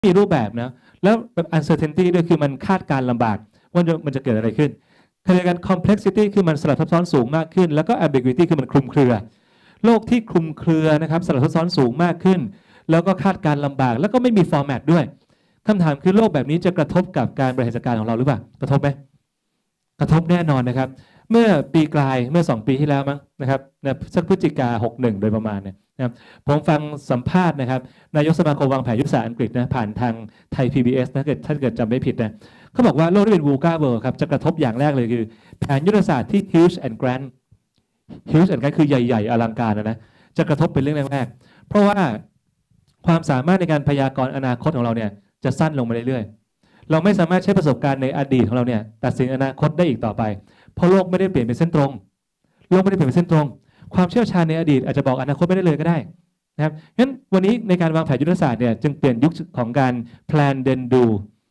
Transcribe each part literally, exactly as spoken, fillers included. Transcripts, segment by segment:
มีรูปแบบนะแล้วแบบ uncertainty ด้วยคือมันคาดการลำบากว่ามันจะเกิดอะไรขึ้นขณะเดียวกัน complexity คือมันสลับซับซ้อนสูงมากขึ้นแล้วก็ ambiguity คือมันคลุมเครือโลกที่คลุมเครือนะครับสลับซับซ้อนสูงมากขึ้นแล้วก็คาดการลำบากแล้วก็ไม่มี format ด้วยคำถามคือโลกแบบนี้จะกระทบกับการบริหารจัดการของเราหรือเปล่ากระทบไหมกระทบแน่นอนนะครับเมื่อปีกลายเมื่อสองปีที่แล้วมั้งนะครับสักพฤศจิกาหกสิบเอ็ดโดยประมาณเนี่ยนะครับผมฟังสัมภาษณ์นะครับนายกสมาคมวางแผนยุทธศาสตร์อังกฤษนะผ่านทางไทย พี บี เอส นะเกิดถ้าเกิดจำไม่ผิดนะเขาบอกว่าโลกที่เป็น VUCA World ครับจะกระทบอย่างแรกเลยคือแผนยุทธศาสตร์ที่ huge and grand huge and grand คือใหญ่ๆอลังการนะนะจะกระทบเป็นเรื่องแรกๆเพราะว่าความสามารถในการพยากรณ์อนาคตของเราเนี่ยจะสั้นลงมาเรื่อยๆเราไม่สามารถใช้ประสบการณ์ในอดีตของเราเนี่ยตัดสินอนาคตได้อีกต่อไปเพราะโลกไม่ได้เปลี่ยนเป็นเส้นตรงโลกไม่ได้เปลี่ยนเป็นเส้นตรงความเชี่ยวชาญในอดีตอาจจะบอกอนาคตไม่ได้เลยก็ได้นะครับงั้นวันนี้ในการวางแผนยุทธศาสตร์เนี่ยจึงเปลี่ยนยุคของการ plan then do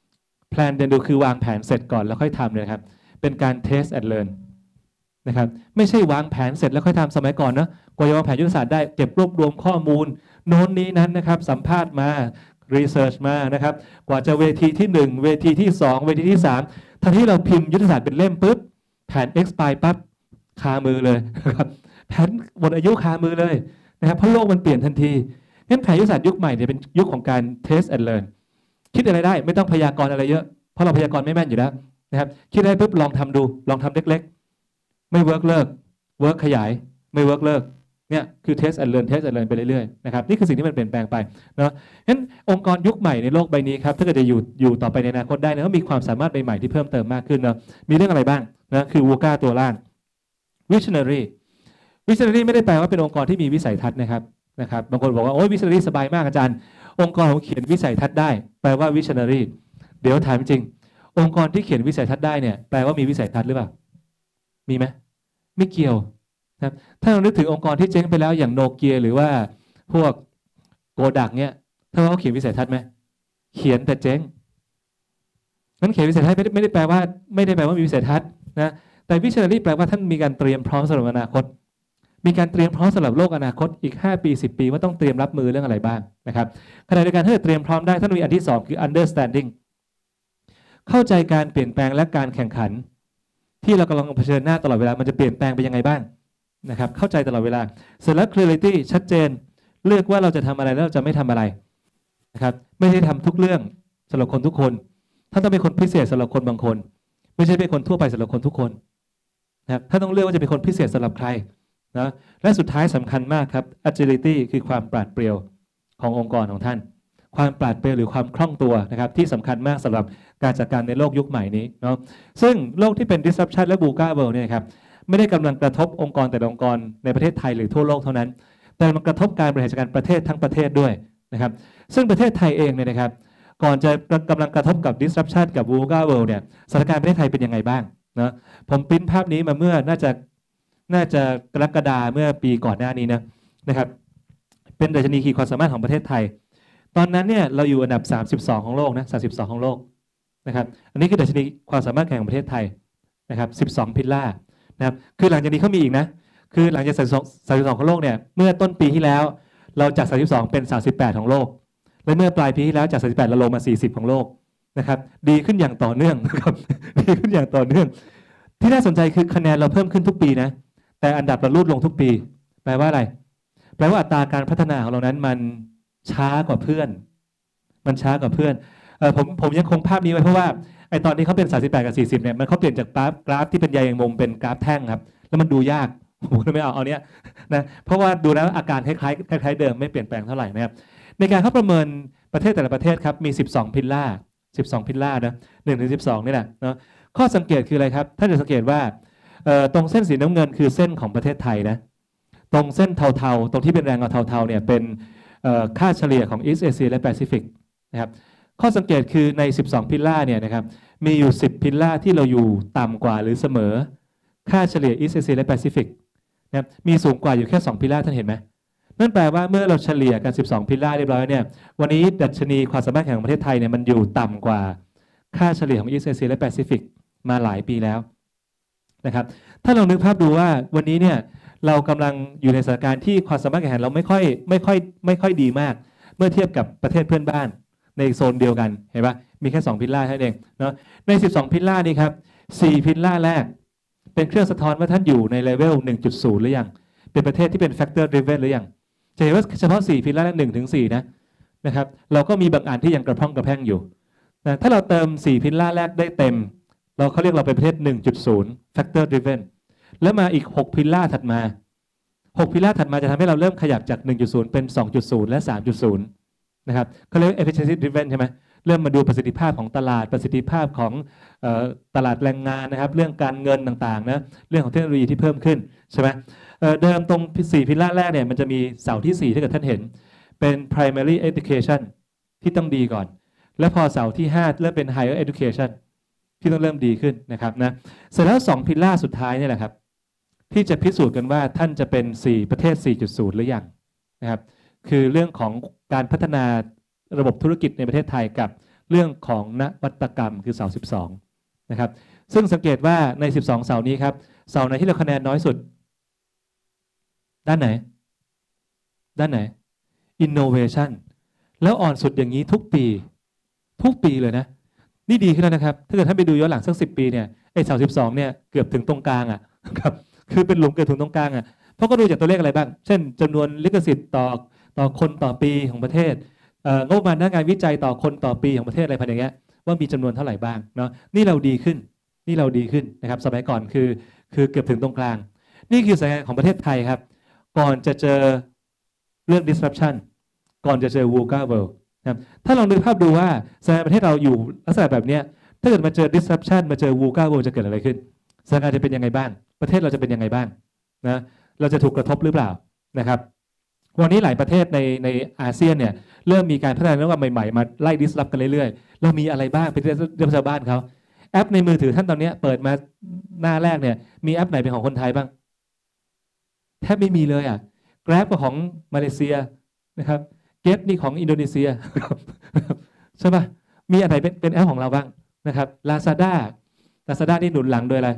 plan then do คือวางแผนเสร็จก่อนแล้วค่อยทำเลยครับเป็นการ test and learn นะครับไม่ใช่วางแผนเสร็จแล้วค่อยทำสมัยก่อนเนาะกว่าจะวางแผนยุทธศาสตร์ได้เก็บรวบรวมข้อมูลโน้นนี้นั้นนะครับสัมภาษณ์มา research มานะครับกว่าจะเวทีที่หนึ่งเวทีที่สองเวทีที่สามทันที่เราพิมพ์ยุทธศาสตร์เป็นเล่มปุ๊บแผน expire ปั๊บคามือเลยนะครับแผนหมดอายุคามือเลยนะครับเพราะโลกมันเปลี่ยนทันทีงั้นแผนยุทธศาสตร์ยุคใหม่เนี่ยเป็นยุคของการ test and learn คิดอะไรได้ไม่ต้องพยากรณ์อะไรเยอะเพราะเราพยากรณ์ไม่แม่นอยู่แล้วนะครับคิดได้ปุ๊บลองทำดูลองทำเล็กๆไม่เวิร์กเลิกเวิร์กขยายไม่เวิร์กเลิกเนี่ยคือ test and learn test and learn ไปเรื่อยๆนะครับนี่คือสิ่งที่มันเปลี่ยนแปลงไปเนาะงั้นองค์กรยุคใหม่ในโลกใบนี้ครับถ้าเกิดจะอยู่อยู่ต่อไปในอนาคตได้นะก็มีความสามารถใหม่ๆที่เพิ่มเติมมากขึ้นเนาะมีเรื่องอะไรบ้างนะคือ VUCA ตัวล่าง visionary visionary ไม่ได้แปลว่าเป็นองค์กรที่มีวิสัยทัศน์นะครับนะครับบางคนบอกว่าโอ้ย visionary สบายมากอาจารย์องค์กรผมเขียนวิสัยทัศน์ได้แปลว่า visionary เดี๋ยวถามจริงองค์กรที่เขียนวิสัยทัศน์ได้เนี่ยแปลว่ามีวิสัยทัศน์หรือเปล่ามีไหมไม่เกี่ยวนะครับถ้าเรานึกถึงองค์กรที่เจ๊งไปแล้วอย่างโนเกียหรือว่าพวกโกดักเนี่ยถ้าเขาเขียนวิสัยทัศน์ไหมเขียนแต่เจ๊งนั้นเขียนวิสัยทัศน์ไม่ได้ไม่ได้แปลว่าไม่ได้แปลว่ามีวิสัยทัศน์นะแต่ visionary แปลว่าท่านมีการเตรียมพร้อมสำหรับอนาคตมีการเตรียมพร้อมสำหรับโลกอนาคตอีกห้าปีสิบปีว่าต้องเตรียมรับมือเรื่องอะไรบ้างนะครับขณะเดียวกันถ้าเตรียมพร้อมได้ท่านมีอันที่สองคือ understanding เข้าใจการเปลี่ยนแปลงและการแข่งขันที่เรากำลังเผชิญหน้าตลอดเวลามันจะเปลี่ยนแปลงไปยังไงบ้างนะครับเข้าใจตลอดเวลาเสร็จแล้ว clarity ชัดเจนเลือกว่าเราจะทำอะไรแล้วเราจะไม่ทำอะไรนะครับไม่ใช่ทำทุกเรื่องสำหรับคนทุกคนท่านต้องเป็นคนพิเศษสำหรับคนบางคนไม่ใช่เป็นคนทั่วไปสำหรับคนทุกคนนะครับถ้าต้องเลือกว่าจะเป็นคนพิเศษสำหรับใครนะและสุดท้ายสำคัญมากครับ agility คือความปราดเปรียวขององค์กรของท่านความปราดเปรียวหรือความคล่องตัวนะครับที่สำคัญมากสำหรับการจัดการในโลกยุคใหม่นี้เนาะซึ่งโลกที่เป็น disruption และ VUCA World เนี่ยครับไม่ได้กำลังกระทบองค์กรแต่ละองค์กรในประเทศไทยหรือทั่วโลกเท่านั้นแต่มันกระทบการบริหารจัดการประเทศทั้งประเทศด้วยนะครับซึ่งประเทศไทยเองเนี่ยนะครับก่อนจะกำลังกระทบกับ disruption กับ VUCA World เนี่ยสถานการณ์ประเทศไทยเป็นยังไงบ้างนะผมปริ้นภาพนี้มาเมื่อน่าจะน่าจะกรกฎาเมื่อปีก่อนหน้านี้นะนะครับเป็นดัชนีขีดความสามารถของประเทศไทยตอนนั้นเนี่ยเราอยู่อันดับสามสิบสองของโลกนะสามสิบสองของโลกนะครับอันนี้คือดัชนีความสามารถแข่งของประเทศไทยนะครับสิบสองพิลล่านะครับคือหลังจากนี้เขามีอีกนะคือหลังจากสามสิบสองของโลกเนี่ยเมื่อต้นปีที่แล้วเราจากสามสิบสองเป็นสามสิบแปดของโลกและเมื่อปลายปีที่แล้วจากสามสิบแปดเราลงมาสี่สิบของโลกนะครับดีขึ้นอย่างต่อเนื่องนะครับดีขึ้นอย่างต่อเนื่องที่น่าสนใจคือคะแนนเราเพิ่มขึ้นทุกปีนะแต่อันดับเราลดลงทุกปีแปลว่าอะไรแปลว่าอัตราการพัฒนาของเรานั้นมันช้ากว่าเพื่อนมันช้ากว่าเพื่อนเออผมผมยังคงภาพนี้ไว้เพราะว่าไอตอนนี้เขาเป็นสามสิบแปดกับสี่สิบเนี่ยมันเขาเปลี่ยนจากกราฟกราฟที่เป็นใยแมงมุมเป็นกราฟแท่งครับแล้วมันดูยากผมก็ไม่เอาเอาเนี้ยนะเพราะว่าดูแล้วอาการคล้ายๆคล้ายๆเดิมไม่เปลี่ยนแปลงเท่าไหร่นะครับในการเขาประเมินประเทศแต่ละประเทศครับมีสิบสองพิลล่าสิบสองพิลล่านะหนึ่งถึงสิบสองนี่แหละเนาะข้อสังเกตคืออะไรครับท่านจะสังเกตว่าตรงเส้นสีน้ำเงินคือเส้นของประเทศไทยนะตรงเส้นเทาๆตรงที่เป็นแรงเงาเทาๆเนี่ยเป็นค่าเฉลี่ยของ East Asia และ Pacific นะครับข้อสังเกตคือในสิบสองพิลล่าเนี่ยนะครับมีอยู่สิบพิลล่าที่เราอยู่ต่ำกว่าหรือเสมอค่าเฉลี่ย East Asia และ Pacific นะครับมีสูงกว่าอยู่แค่สองพิลล่าท่านเห็นไหมนั่นแปลว่าเมื่อเราเฉลี่ยกันสิบสองพิลล่าเรียบร้อยเนี่ยวันนี้ดัชนีความสามารถแข่งของประเทศไทยเนี่ยมันอยู่ต่ำกว่าค่าเฉลี่ยของ East Asia และ Pacific มาหลายปีแล้วนะครับถ้าเรานึกภาพดูว่าวันนี้เนี่ยเรากำลังอยู่ในสถานการณ์ที่ความสามารถแข่งขันเราไม่ค่อยไม่ค่อยไม่ค่อยดีมากเมื่อเทียบกับประเทศเพื่อนบ้านในโซนเดียวกันเห็นปะมีแค่สองพิลล่าเท่านั้นเองเนาะในสิบสองพิลล่านี้ครับสี่พิลล่าแรกเป็นเครื่องสะท้อนว่าท่านอยู่ในเลเวล หนึ่งจุดศูนย์ หรือยังเป็นประเทศที่เป็น factor driven หรือยังจะเห็นว่าเฉพาะสี่พิลล่าแรกหนึ่งถึงสี่นะนะครับเราก็มีบางอันที่ยังกระพร่องกระแพร่งอยู่นะถ้าเราเติมสี่พิลล่าแรกได้เต็มเราเขาเรียกเราเป็นประเทศ หนึ่งจุดศูนย์ factor driven แล้วมาอีกหกพิลล่าถัดมาหกพิลล่าถัดมาจะทำให้เราเริ่มขยับจาก หนึ่งจุดศูนย์ เป็น สองจุดศูนย์ และ สามจุดศูนย์ นะครับเขาเรียก efficiency driven ใช่ไหมเริ่มมาดูประสิทธิภาพของตลาดประสิทธิภาพของเอ่อตลาดแรงงานนะครับเรื่องการเงินต่างๆนะเรื่องของเทคโนโลยีที่เพิ่มขึ้นใช่ไหมเอ่อเดิมตรงสี่พิลล่าแรกเนี่ยมันจะมีเสาที่สี่ถ้าเกิดท่านเห็นเป็น primary education ที่ต้องดีก่อนแล้วพอเสาที่ห้าเริ่มเป็น higher education ที่ต้องเริ่มดีขึ้นนะครับนะเสร็จแล้วสองพิลล่าสุดท้ายนี่แหละครับที่จะพิสูจน์กันว่าท่านจะเป็นสี่ประเทศ สี่จุดศูนย์ หรือยังนะครับคือเรื่องของการพัฒนาระบบธุรกิจในประเทศไทยกับเรื่องของนวัตกรรมคือเสาสิบสองนะครับซึ่งสังเกตว่าในสิบสองเสานี้ครับเสาไหนที่เราคะแนนน้อยสุดด้านไหนด้านไหน innovation แล้วอ่อนสุดอย่างนี้ทุกปีทุกปีเลยนะนี่ดีขึ้นแล้วนะครับถ้าเกิดท่านไปดูย้อนหลังสักสิบปีเนี่ยไอ้เสาสิบสองเนี่ยเกือบถึงตรงกลางอ่ะครับคือเป็นหลุมเกือบถึงตรงกลางอ่ะเพราะก็ดูจากตัวเลขอะไรบ้างเช่นจำนวนลิขสิทธิ์ต่อต่อคนต่อปีของประเทศงบประมาณด้านการวิจัยต่อคนต่อปีของประเทศอะไรพันอย่างเงี้ยว่ามีจำนวนเท่าไหร่บ้างเนาะนี่เราดีขึ้นนี่เราดีขึ้นนะครับสมัยก่อนคือคือเกือบถึงตรงกลางนี่คือสัญญาณของประเทศไทยครับก่อนจะเจอเรื่อง disruption ก่อนจะเจอ VUCA World นะครับถ้าลองนึกภาพดูว่าสัญญาณประเทศเราอยู่ลักษณะแบบนี้ถ้าเกิดมาเจอ disruption มาเจอ VUCA World จะเกิดอะไรขึ้นสัญญาณจะเป็นยังไงบ้างประเทศเราจะเป็นยังไงบ้างนะเราจะถูกกระทบหรือเปล่านะครับวันนี้หลายประเทศในในอาเซียนเนี่ยเริ่มมีการพัฒนานวัตกรรมใหม่ๆมาไล่ดิสรับกันเรื่อยๆเรามีอะไรบ้างเป็นเรื่องชาวบ้านเขาแอปในมือถือท่านตอนนี้เปิดมาหน้าแรกเนี่ยมีแอปไหนเป็นของคนไทยบ้างแทบไม่มีเลยอ่ะ Grab ก็ของมาเลเซียนะครับ Get นี่ของอินโดนีเซียใช่ป่ะมีอะไรเป็นเป็นแอปของเราบ้างนะครับ Lazada Lazada นี่หนุนหลังโดยอะไร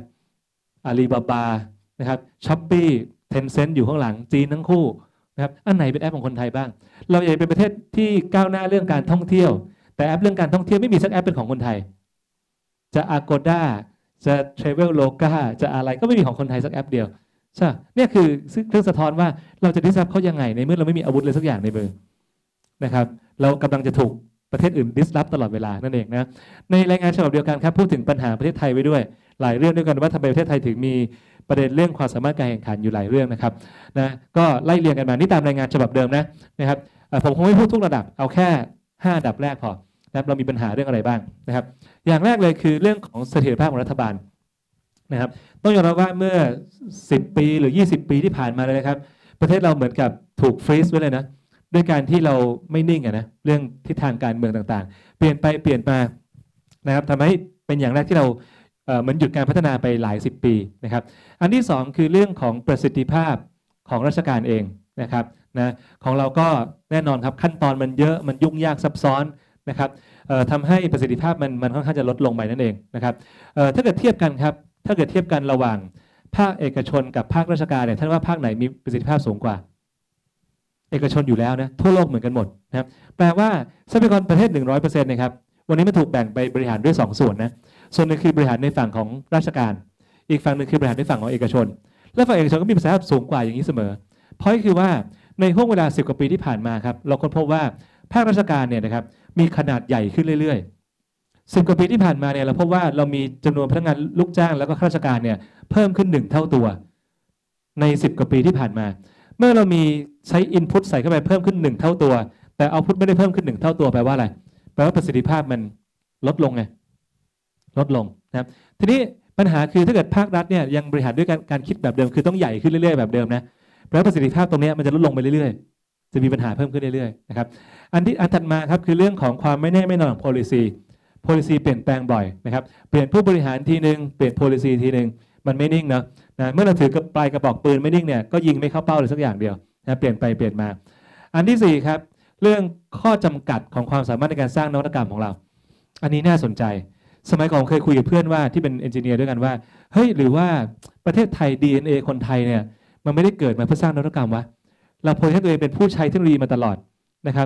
Alibaba นะครับ Shopee Tencent อยู่ข้างหลังจีนทั้งคู่นะครับอันไหนเป็นแอปของคนไทยบ้างเราอยากเป็นประเทศที่ก้าวหน้าเรื่องการท่องเที่ยวแต่แอปเรื่องการท่องเที่ยวไม่มีสักแอปเป็นของคนไทยจะ Agoda จะ Traveloka จะอะไรก็ไม่มีของคนไทยสักแอปเดียวใช่เนี่ยคือเครื่องสะท้อนว่าเราจะดิสรับเขายังไงในเมื่อเราไม่มีอาวุธเลยสักอย่างในมือนะครับเรากำลังจะถูกประเทศอื่นดิสรับตลอดเวลานั่นเองนะในรายงานฉบับเดียวกันครับพูดถึงปัญหาประเทศไทยไว้ด้วยหลายเรื่องด้วยกันว่าทำไมประเทศไทยถึงมีประเด็นเรื่องความสามารถการแข่งขันอยู่หลายเรื่องนะครับนะก็ไล่เรียงกันมานี่ตามรายงานฉบับเดิมนะนะครับผมคงไม่พูดทุกระดับเอาแค่ห้าระดับแรกพอนะครับเรามีปัญหาเรื่องอะไรบ้างนะครับอย่างแรกเลยคือเรื่องของเสถียรภาพของรัฐบาลนะครับต้องยอมรับว่าเมื่อสิบปีหรือยี่สิบปีที่ผ่านมาเลยนะครับประเทศเราเหมือนกับถูกฟรีซไว้เลยนะด้วยการที่เราไม่นิ่งอะนะเรื่องทิศทางการเมืองต่างๆเปลี่ยนไปเปลี่ยนมานะครับทำให้เป็นอย่างแรกที่เราเหมือนหยุดการพัฒนาไปหลายสิบปีนะครับอันที่สองคือเรื่องของประสิทธิภาพของราชการเองนะครับนะของเราก็แน่นอนครับขั้นตอนมันเยอะมันยุ่งยากซับซ้อนนะครับทำให้ประสิทธิภาพมันมันค่อนข้างจะลดลงไปนั่นเองนะครับถ้าเกิดเทียบกันครับถ้าเกิดเทียบกันระหว่างภาคเอกชนกับภาคราชการเนี่ยท่านว่าภาคไหนมีประสิทธิภาพสูงกว่าเอกชนอยู่แล้วนะทั่วโลกเหมือนกันหมดนะครับแปลว่าทรัพยากรประเทศ หนึ่งร้อยเปอร์เซ็นต์ นะครับวันนี้มันถูกแบ่งไปบริหารด้วยสองส่วนนะส่วนหนึ่งคือบริหารในฝั่งของราชการอีกฝั่งหนึ่งคือบริหารในฝั่งของเอกชนและฝั่งเอกชนก็มีประสิทธิภาพสูงกว่าอย่างนี้เสมอเพราะคือว่าในห่วงเวลาสิบกว่าปีที่ผ่านมาครับเราค้นพบว่าภาคราชการเนี่ยนะครับมีขนาดใหญ่ขึ้นเรื่อยๆสิบกว่าปีที่ผ่านมาเนี่ยเราพบว่าเรามีจำนวนพนักงานลูกจ้างแล้วก็ข้าราชการเนี่ยเพิ่มขึ้นหนึ่งเท่าตัวในสิบกว่าปีที่ผ่านมาเมื่อเรามีใช้ input ใส่เข้าไปเพิ่มขึ้นหนึ่งเท่าตัวแต่ output ไม่ได้เพิ่มขึ้นหนึ่งเท่าตัวแปลว่าอะไรแปลว่าประสิทธิภาพมันลดลงไงลดลงนะครับทีนี้ปัญหาคือถ้าเกิดภาครัฐเนี่ยยังบริหารด้วยการการคิดแบบเดิมคือต้องใหญ่ขึ้นเรื่อยๆแบบเดิมนะแปลว่าประสิทธิภาพตรงนี้มันจะลดลงไปเรื่อยๆจะมีปัญหาเพิ่มขึ้นเรื่อยๆนะครับอันที่อันถัดมาครับคือเรื่องของความไม่แน่ไม่นอนของ policy policy เปลี่ยนแปลงบ่อยนะครับเปลี่ยนผู้บริหารทีนึงเปลี่ยน policy ทีนึงมันไม่นิ่งเนาะนะเมื่อเราถือกับปลายกระบอกปืนไม่นิ่งเนี่ยก็ยิงไม่เข้าเป้าเลยสักอย่างเดียวนะเปลี่ยนไปเปลี่ยนมาอันที่สี่ครับเรื่องข้อจำกัดของความสามารถในการสร้างนวัตกรรมของเราอันนี้น่าสนใจสมัยก่อนเคยคุยกับเพื่อนว่าที่เป็นเอนจิเนียร์ด้วยกันว่าเฮ้ยหรือว่าประเทศไทย ดี เอ็น เอ คนไทยเนี่ยมันไม่ได้เกิดมาเพื่อสร้างนวัตกรรมวะเราพยายามตัวเองเป็นผู้ใช้เทคโนโลยีมาตลอดนะครับ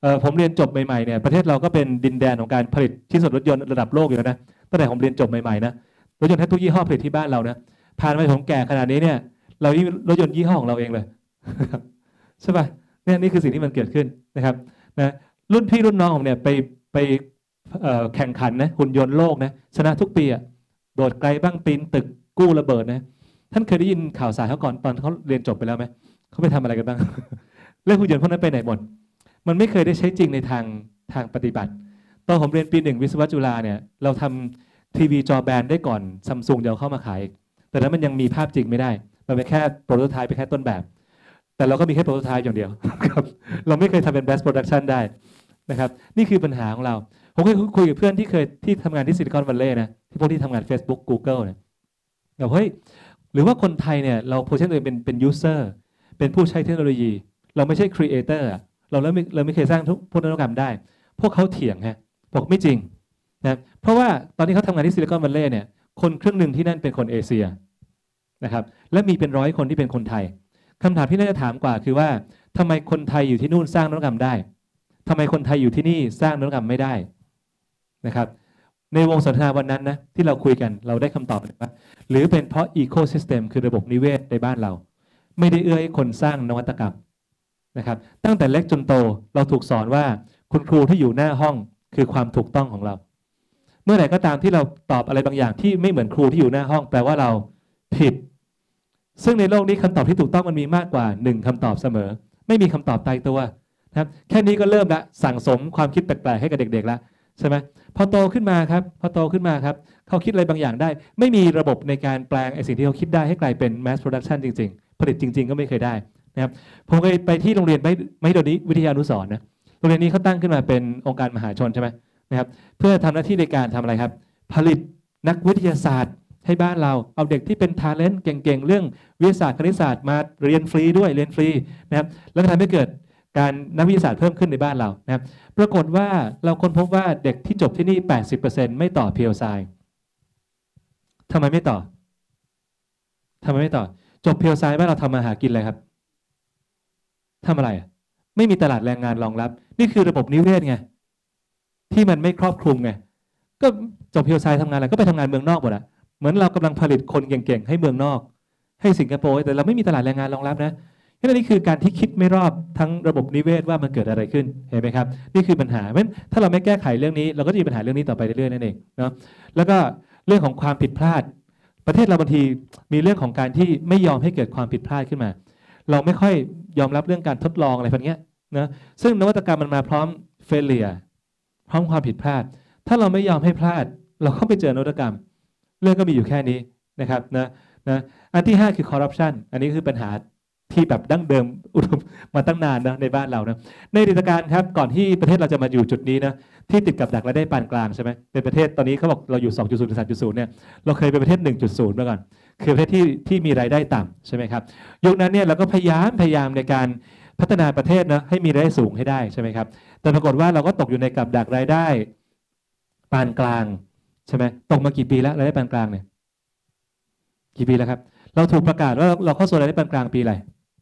เอ่อผมเรียนจบใหม่ๆเนี่ยประเทศเราก็เป็นดินแดนของการผลิตชิ้นส่วนรถยนต์ระดับโลกอยู่แล้วนะตั้งแต่ผมเรียนจบใหม่ๆนะรถยนต์แทบทุกยี่ห้อผลิตที่บ้านเรานะผ่านมาผมแก่ขนาดนี้เนี่ยเรานี่รถยนต์ยี่ห้อของเราเองเลย ใช่ป่ะเนี่ยนี่คือสิ่งที่มันเกิดขึ้นนะครับนะรุ่นพี่รุ่นน้องผมเนี่ยไปไปเอ่อแข่งขันนะหุ่นยนต์โลกนะชนะทุกปีอะโดดไกลบ้างปีนตึกกู้ระเบิดนะท่านเคยได้ยินข่าวสารเขาก่อนตอนเขาเรียนจบไปแล้วไหมเขาไปทำอะไรกันบ้าง เรื่องหุ่นยนต์พวกนั้นไปไหนหมดมันไม่เคยได้ใช้จริงในทางทางปฏิบัติตอนผมเรียนปีหนึ่งวิศวะจุฬาเนี่ยเราทำทีวีจอแบนได้ก่อนซัมซุงเดี๋ยวเข้ามาขายแต่นั้นมันยังมีภาพจริงไม่ได้มันเป็นแค่โปรโตไทป์เป็นแค่ต้นแบบแต่เราก็มีแค่โปรโตไทป์อย่างเดียว ครับเราไม่เคยทำเป็น mass production ได้นะครับนี่คือปัญหาของเราผมเคยคุยกับเพื่อนที่เคยที่ทำงานที่ซิลิคอนวัลเลย์นะที่พวกที่ทำงาน Facebook Google เนี่ยบอกเฮ้ยหรือว่าคนไทยเนี่ยเราโพสชั่นตัวเองเป็นเป็น user เป็นผู้ใช้เทคโนโลยีเราไม่ใช่ creator เราเริ่มเราไม่เคยสร้างทุกพวกนวัตกรรมได้พวกเขาเถียงฮะบอกไม่จริงนะเพราะว่าตอนนี้เขาทำงานที่ซิลิคอนวัลเลย์เนี่ยคนครึ่งหนึ่งที่นั่นเป็นคนเอเชียนะครับและมีเป็นร้อยคนที่เป็นคนไทยคำถามที่น่าจะถามกว่าคือว่าทำไมคนไทยอยู่ที่นู่นสร้างนวัตกรรมได้ทำไมคนไทยอยู่ที่นี่สร้างนวัตกรรมไม่ได้นะครับในวงสนทนาวันนั้นนะที่เราคุยกันเราได้คำตอบว่าหรือเป็นเพราะอีโคซิสเต็มคือระบบนิเวศในบ้านเราไม่ได้เอื้อให้คนสร้างนวัตกรรมนะครับตั้งแต่เล็กจนโตเราถูกสอนว่าคุณครูที่อยู่หน้าห้องคือความถูกต้องของเราเมื่อไหร่ก็ตามที่เราตอบอะไรบางอย่างที่ไม่เหมือนครูที่อยู่หน้าห้องแปลว่าเราผิดซึ่งในโลกนี้คำตอบที่ถูกต้องมันมีมากกว่าหนึ่งคำตอบเสมอไม่มีคำตอบตายตัวนะครับแค่นี้ก็เริ่มละสั่งสมความคิดแปลกๆให้กับเด็กๆแล้วใช่ไหมพอโตขึ้นมาครับพอโตขึ้นมาครับเขาคิดอะไรบางอย่างได้ไม่มีระบบในการแปลงไอ้สิ่งที่เขาคิดได้ให้กลายเป็น mass production จริงๆผลิตจริงๆก็ไม่เคยได้นะครับผมเคยไปที่โรงเรียนไม่ไม่โดนิวิทยานุสรณ์นะโรงเรียนนี้เขาตั้งขึ้นมาเป็นองค์การมหาชนใช่ไหมนะครับเพื่อทำหน้าที่ในการทำอะไรครับผลิตนักวิทยาศาสตร์ให้บ้านเราเอาเด็กที่เป็น talent เก่งๆเรื่องวิทยาศาสตร์คณิตศาสตร์มาเรียนฟรีด้วยเรียนฟรีนะครับแล้วก็ทำให้เกิดการนักวิทยาศาสตร์เพิ่มขึ้นในบ้านเรานะครับปรากฏว่าเราค้นพบว่าเด็กที่จบที่นี่ แปดสิบเปอร์เซ็นต์ ไม่ต่อ พี เอล ไซ ทำไมไม่ต่อทำไมไม่ต่อจบ พี เอล ไซ บ้านเราทำมาหากินอะไรครับทำอะไรไม่มีตลาดแรงงานรองรับนี่คือระบบนิเวศไงที่มันไม่ครอบคลุมไงก็จบ พี เอล ไซ ทำงานอะไรก็ไปทำงานเมืองนอกหมดอะเหมือนเรากำลังผลิตคนเก่งๆให้เมืองนอกให้สิงคโปร์แต่เราไม่มีตลาดแรงงานรองรับนะนี่คือการที่คิดไม่รอบทั้งระบบนิเวศว่ามันเกิดอะไรขึ้นเห็นไหมครับนี่คือปัญหาเพราะฉะนั้นถ้าเราไม่แก้ไขเรื่องนี้เราก็จะมีปัญหาเรื่องนี้ต่อไปเรื่อยๆนั่นเองเนาะแล้วก็เรื่องของความผิดพลาดประเทศเราบางทีมีเรื่องของการที่ไม่ยอมให้เกิดความผิดพลาดขึ้นมาเราไม่ค่อยยอมรับเรื่องการทดลองอะไรพวกนี้นะซึ่งนวัตกรรมมันมาพร้อมเฟลเลียพร้อมความผิดพลาดถ้าเราไม่ยอมให้พลาดเราก็ไปเจอนวัตกรรมเรื่องก็มีอยู่แค่นี้นะครับนะนะอันที่ห้าคือคอร์รัปชันอันนี้คือปัญหาที่แบบดั้งเดิมอุดมมาตั้งนานนะในบ้านเรานะในอดีตการครับก่อนที่ประเทศเราจะมาอยู่จุดนี้นะที่ติดกับดักรายได้ปานกลางใช่ไหมเป็นประเทศตอนนี้เขาบอกเราอยู่ สองจุดศูนย์ ถึง สามจุดศูนย์ เนี่ยเราเคยเป็นประเทศ หนึ่งจุดศูนย์ มาก่อนคือประเทศที่ที่มีรายได้ต่ำใช่ไหมครับยุคนั้นเนี่ยเราก็พยายามพยายามในการพัฒนาประเทศนะให้มีรายได้สูงให้ได้ใช่ไหมครับแต่ปรากฏว่าเราก็ตกอยู่ในกับดักรายได้ปานกลางใช่ไหมตกมากี่ปีแล้วรายได้ปานกลางเนี่ยกี่ปีแล้วครับเราถูกประกาศว่าเราเข้าสู่รายได้ปานกลางปีอะไร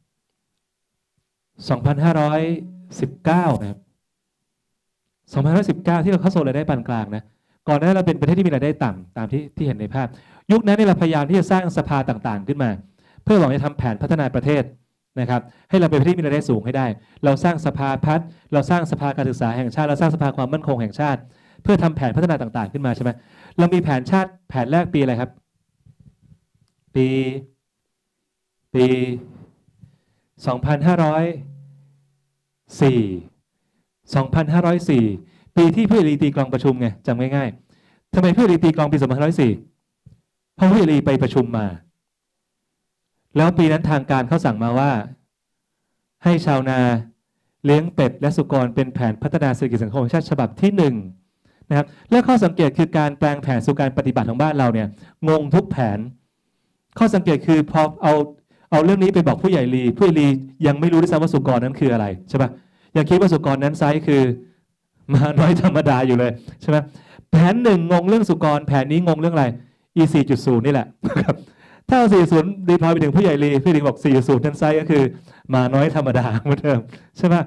สองพันห้าร้อยสิบเก้านะครับสองพันห้าร้อยสิบเก้าที่เราเข้าสู่รายได้ปานกลางนะก่อนหน้านั้นเราเป็นประเทศที่มีรายได้ต่ำตามที่ที่เห็นในภาพยุคนั้นนี่เราพยายามที่จะสร้างสภาต่างๆขึ้นมาเพื่อหวังจะทำแผนพัฒนาประเทศนะครับให้เราเป็นประเทศที่มีรายได้สูงให้ได้เราสร้างสภาพัฒน์เราสร้างสภาการศึกษาแห่งชาติเราสร้างสภาความมั่นคงแห่งชาติเพื่อทำแผนพัฒนาต่างๆขึ้นมาใช่ไหมเรามีแผนชาติแผนแรกปีอะไรครับปีปีสองพันห้าร้อยสี่ สองพันห้าร้อยสี่ ปีที่ผู้เอลีตีกลองประชุมไงจำง่ายๆทำไมผู้เอลีตีกลองปีสองพันห้าร้อยสี่เพราะผู้เอลีไปประชุมมาแล้วปีนั้นทางการเขาสั่งมาว่าให้ชาวนาเลี้ยงเป็ดและสุกรเป็นแผนพัฒนาเศรษฐกิจสังคมแห่งชาติฉบับที่หนึ่งนะครับและข้อสังเกตคือการแปลงแผนสู่การปฏิบัติของบ้านเราเนี่ยงงทุกแผนข้อสังเกตคือพอเอาเอาเรื่องนี้ไปบอกผู้ใหญ่ลีผู้ใหญ่ลียังไม่รู้ด้วยซ้ำว่าสุกรนั้นคืออะไรใช่ปะยังคิดว่าสุกรนั้นไซส์คือมาน้อยธรรมดาอยู่เลยใช่ไหมแผนหนึ่งงงเรื่องสุกรแผนนี้งงเรื่องอะไร อี สี่ จุด ศูนย์ นี่แหละถ้าเอา สี่จุดศูนย์ ดีพลอยไปถึงผู้ใหญ่ลีผู้ใหญ่ลีบอก สี่จุดศูนย์ นั้นไซส์ก็คือมาน้อยธรรมดาเหมือนเดิมใช่ไหม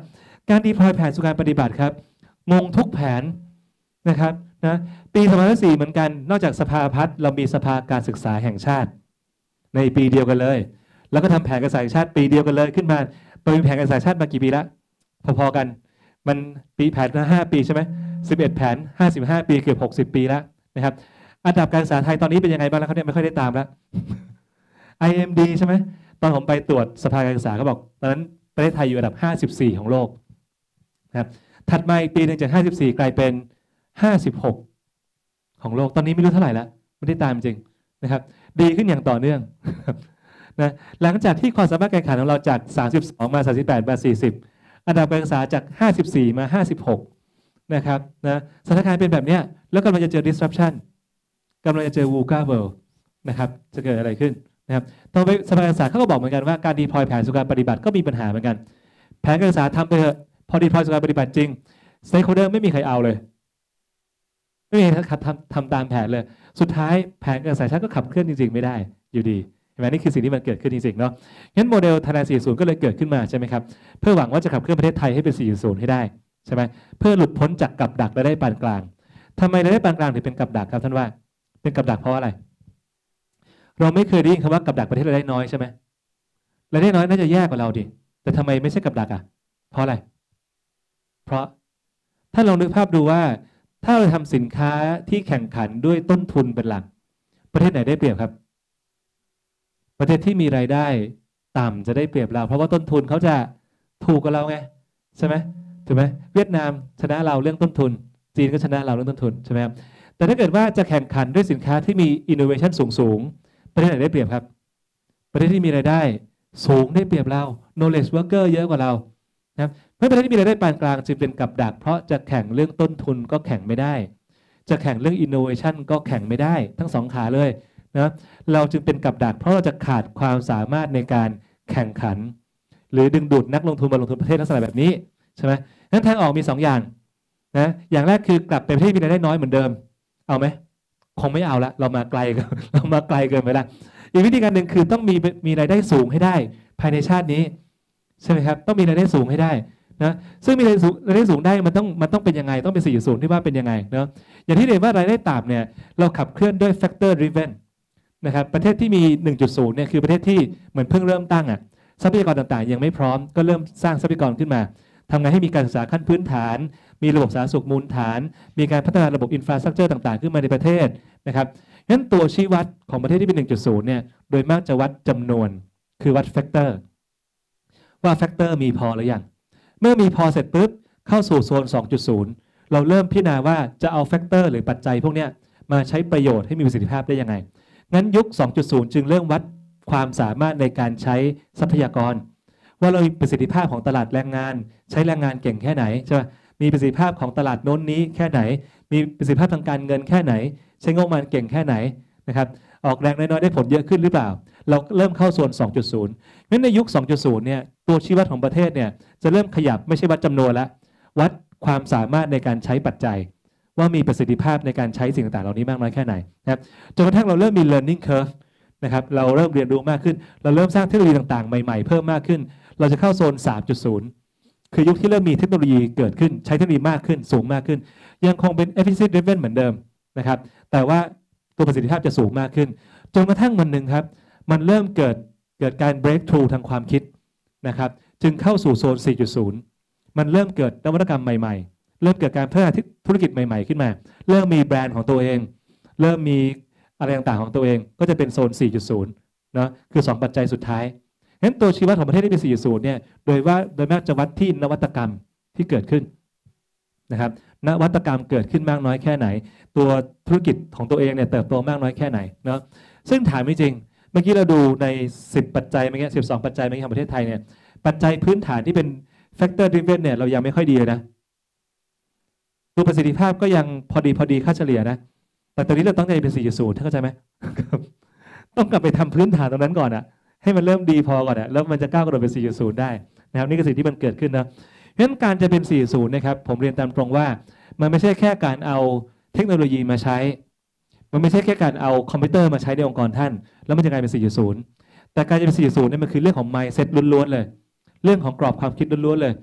การ deploy แผนสู่การปฏิบัติครับงงทุกแผนนะครับนะปีสองพันสี่เหมือนกันนอกจากสภาพัฒน์เรามีสภาการศึกษาแห่งชาติในปีเดียวกันเลยแล้วก็ทำแผนการศึกษาแห่งชาติปีเดียวกันเลยขึ้นมาเป็นแผนการศึกษาชาติมากี่ปีแล้วพอๆกันมันปีแผนละห้าปีใช่ไหมสิบเอ็ดแผนห้าสิบห้าปีเกือบหกสิบปีแล้วนะครับอันดับการศึกษาไทยตอนนี้เป็นยังไงบ้างแล้วเขาเนี่ยไม่ค่อยได้ตามแล้ว ไอ เอ็ม ดี ใช่ไหมตอนผมไปตรวจสภาการศึกษาเขาบอกตอนนั้นประเทศไทยอยู่อันดับห้าสิบสี่ของโลกนะครับถัดมาอีกปีหนึ่งจากห้าสิบสี่กลายเป็นห้าสิบหกของโลกตอนนี้ไม่รู้เท่าไหร่แล้วไม่ได้ตามจริงนะครับดีขึ้นอย่างต่อเนื่องนะหลังจากที่ความสามารถการแข่งขันของเราจากสามสิบสองมาสามสิบแปดมาสี่สิบอันดับการศึกษาจากห้าสิบสี่มาห้าสิบหกนะครับนะสถานการณ์เป็นแบบนี้แล้วกำลังจะเจอ disruption กำลังจะเจอ VUCA world นะครับจะเกิดอะไรขึ้นนะครับต่อไปสภาการศึกษาเขาก็บอกเหมือนกันว่าการ deploy แผนสู่การปฏิบัติก็มีปัญหาเหมือนกันแผนการศึกษาทำไปเถอะพอ deploy สู่การปฏิบัติจริง stakeholder ไม่มีใครเอาเลยไม่มีใครทำทำตามแผนเลยสุดท้ายแผนการศึกษาชาติก็ขับเคลื่อนจริงๆไม่ได้อยู่ดีเห็นไหมนี่คือสิ่งที่มันเกิดขึ้นจริงๆเนาะงั้นโมเดล Thailand สี่สิบ ก็เลยเกิดขึ้นมาใช่ไหมครับเพื่อหวังว่าจะขับเคลื่อนประเทศไทยให้เป็น สี่สิบ ให้ได้ใช่ไหมเพื่อหลุดพ้นจากกับดักรายได้ปานกลางทำไมรายได้ปานกลางถึงเป็นกับดักครับท่านว่าเป็นกับดักเพราะอะไรเราไม่เคยได้ยินคำว่ากับดักประเทศรายได้น้อยใช่ไหมรายได้น้อยน่าจะแย่กว่าเราดิแต่ทำไมไม่ใช่กับดักอ่ะเพราะอะไรเพราะถ้าลองนึกภาพดูว่าถ้าเราทำสินค้าที่แข่งขันด้วยต้นทุนเป็นหลักประเทศไหนได้เปรียบครับประเทศที่มีรายได้ต่ำจะได้เปรียบเราเพราะว่าต้นทุนเขาจะถูกกว่าเราไงใช่ไหมถูกไหมเวียดนามชนะเราเรื่องต้นทุนจีนก็ชนะเราเรื่องต้นทุนใช่ไหมครับแต่ถ้าเกิดว่าจะแข่งขันด้วยสินค้าที่มี innovation สูงสูงประเทศไหนได้เปรียบครับประเทศที่มีรายได้สูงได้เปรียบเรา knowledge worker เยอะกว่าเรานะครับเพราะประเทศที่มีรายได้ปานกลางจึงเป็นกับดักเพราะจะแข่งเรื่องต้นทุนก็แข่งไม่ได้จะแข่งเรื่อง innovation ก็แข่งไม่ได้ทั้งสองขาเลยนะเราจึงเป็นกับดักเพราะเราจะขาดความสามารถในการแข่งขันหรือดึงดูดนักลงทุนมาลงทุนประเทศลักษณะแบบนี้ใช่ไหมงั้นทางออกมีสองอย่างนะอย่างแรกคือกลับไปประเทศมีรายได้น้อยเหมือนเดิมเอาไหมคงไม่เอาละเรามาไกลเรามาไกลเกินไปละอีกวิธีการหนึ่งคือต้องมีมีรายได้สูงให้ได้ภายในชาตินี้ใช่ไหมครับต้องมีรายได้สูงให้ได้นะซึ่งมีรายได้สูงรายได้สูงได้มันต้องมันต้องเป็นยังไงต้องเป็น สี่จุดศูนย์ ที่ว่าเป็นยังไงเนาะอย่างที่เรียนว่ารายได้ต่ำเนี่ยเราขับเคลื่อนด้วย factor driven นะครับประเทศที่มี หนึ่งจุดศูนย์ เนี่ยคือประเทศที่เหมือนเพิ่งเริ่มตั้งอ่ะทรัพยากรต่างๆยังไม่พร้อมก็เริ่มสร้างทรัพยากรขึ้นมาทำไงให้มีการศึกษาขั้นพื้นฐานมีระบบสาธารณสุขมูลฐานมีการพัฒนาระบบอินฟราสตรักเจอร์ต่างๆขึ้นมาในประเทศนะครับงั้นตัวชี้วัดของประเทศที่เป็น หนึ่งจุดศูนย์ เนี่ยโดยมากจะวัดจำนวนคือวัดแฟกเตอร์ว่าแฟกเตอร์มีพอหรือยังเมื่อมีพอเสร็จปุ๊บเข้าสู่โซน สองจุดศูนย์ เราเริ่มพิจารณาว่าจะเอาแฟกเตอร์หรือปัจจัยพวกนี้มาใช้ประโยชน์ให้มีประสิทธิภาพได้ยังไงงั้นยุค สองจุดศูนย์ จึงเริ่มวัดความสามารถในการใช้ทรัพยากรว่าเรามีประสิทธิภาพของตลาดแรงงานใช้แรงงานเก่งแค่ไหนใช่ไหมมีประสิทธิภาพของตลาดโน้นนี้แค่ไหนมีประสิทธิภาพทางการเงินแค่ไหนใช้งบประมาณเก่งแค่ไหนนะครับออกแรงน้อยๆได้ผลเยอะขึ้นหรือเปล่าเราเริ่มเข้าส่วน สองจุดศูนย์ งั้นในยุค สองจุดศูนย์ เนี่ยตัวชี้วัดของประเทศเนี่ยจะเริ่มขยับไม่ใช่วัดจำนวนแล้ววัดความสามารถในการใช้ปัจจัยว่ามีประสิทธิภาพในการใช้สิ่งต่างๆเหล่านี้มากน้อยแค่ไหนนะครับจนกระทั่งเราเริ่มมี learning curve นะครับเราเริ่มเรียนรู้มากขึ้นเราเริ่มสร้างเทคโนโลยีต่างๆใหม่ๆเพิ่มมากขึ้นเราจะเข้าโซน สามจุดศูนย์ คือยุคที่เริ่มมีเทคโนโลยีเกิดขึ้นใช้เทคโนโลยีมากขึ้นสูงมากขึ้นยังคงเป็น efficiency driven เหมือนเดิมนะครับแต่ว่าตัวประสิทธิภาพจะสูงมากขึ้นจนกระทั่งวันหนึ่งครับมันเริ่มเกิดเกิดการ breakthrough ทางความคิดนะครับจึงเข้าสู่โซน สี่จุดศูนย์ มันเริ่มเกิดนวัตกรรมใหม่ๆเริ่มเกิดการพัฒนาธุรกิจใหม่ๆขึ้นมาเริ่มมีแบรนด์ของตัวเองเริ่มมีอะไรต่างๆของตัวเองก็จะเป็นโซน สี่จุดศูนย์ เนาะคือสองปัจจัยสุดท้ายงั้นตัวชี้วัดของประเทศที่เป็น สี่จุดศูนย์ เนี่ยโดยว่าโดยมากจะวัดที่นวัตกรรมที่เกิดขึ้นนะครับนวัตกรรมเกิดขึ้นมากน้อยแค่ไหนตัวธุรกิจของตัวเองเนี่ยเติบโตมากน้อยแค่ไหนเนาะซึ่งถามไม่จริงเมื่อกี้เราดูในสิบปัจจัยเมื่อกี้สิบสองปัจจัยเมื่อกี้ของประเทศไทยเนี่ยปัจจัยพื้นฐานที่เป็น factor driven เนี่ยเรายังไม่ค่อยดีเลยนะตัวประสิทธิภาพก็ยังพอดีพอดีค่าเฉลี่ยนะแต่ตอนนี้เราต้องใจเป็น สี่จุดศูนย์ ท่านเข้าใจไหม ต้องกลับไปทำพื้นฐานตรงนั้นก่อนอะให้มันเริ่มดีพอก่อนอะแล้วมันจะก้าวกระโดดเป็น สี่จุดศูนย์ ได้นะครับนี่คือสิ่งที่มันเกิดขึ้นนะเพราะฉะนั้นการจะเป็น สี่จุดศูนย์ นะครับผมเรียนตามตรงว่ามันไม่ใช่แค่การเอาเทคโนโลยีมาใช้มันไม่ใช่แค่การเอาคอมพิวเตอร์มาใช้ในองค์กรท่านแล้วมันจะกลายเป็น สี่จุดศูนย์ แต่การจะเป็น สี่จุดศูนย์ เนี่ยมันคือเรื่องของ mindset ล้วนๆเลยเรื่องของกรอบความคิดล้วนๆเลย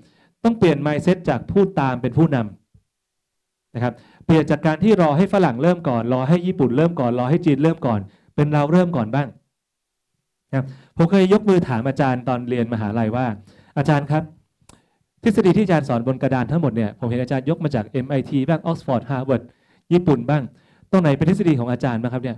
ต้องเปลี่ยน mindset จากผู้ตามเป็นผู้นำนะครับเปลี่ยนจากการที่รอให้ฝรั่งเริ่มก่อนรอให้ญี่ปุ่นเริ่มก่อนรอให้จีนเริ่มก่อนเป็นเราเริ่มก่อนบ้างนะครับผมเคยยกมือถามอาจารย์ตอนเรียนมหาลัยว่าอาจารย์ครับทฤษฎีที่อาจารย์สอนบนกระดานทั้งหมดเนี่ยผมเห็นอาจารย์ยกมาจาก เอ็ม ไอ ที บ้าง Oxford Harvard ญี่ปุ่นบ้างตรงไหนเป็นทฤษฎีของอาจารย์บ้างครับเนี่ย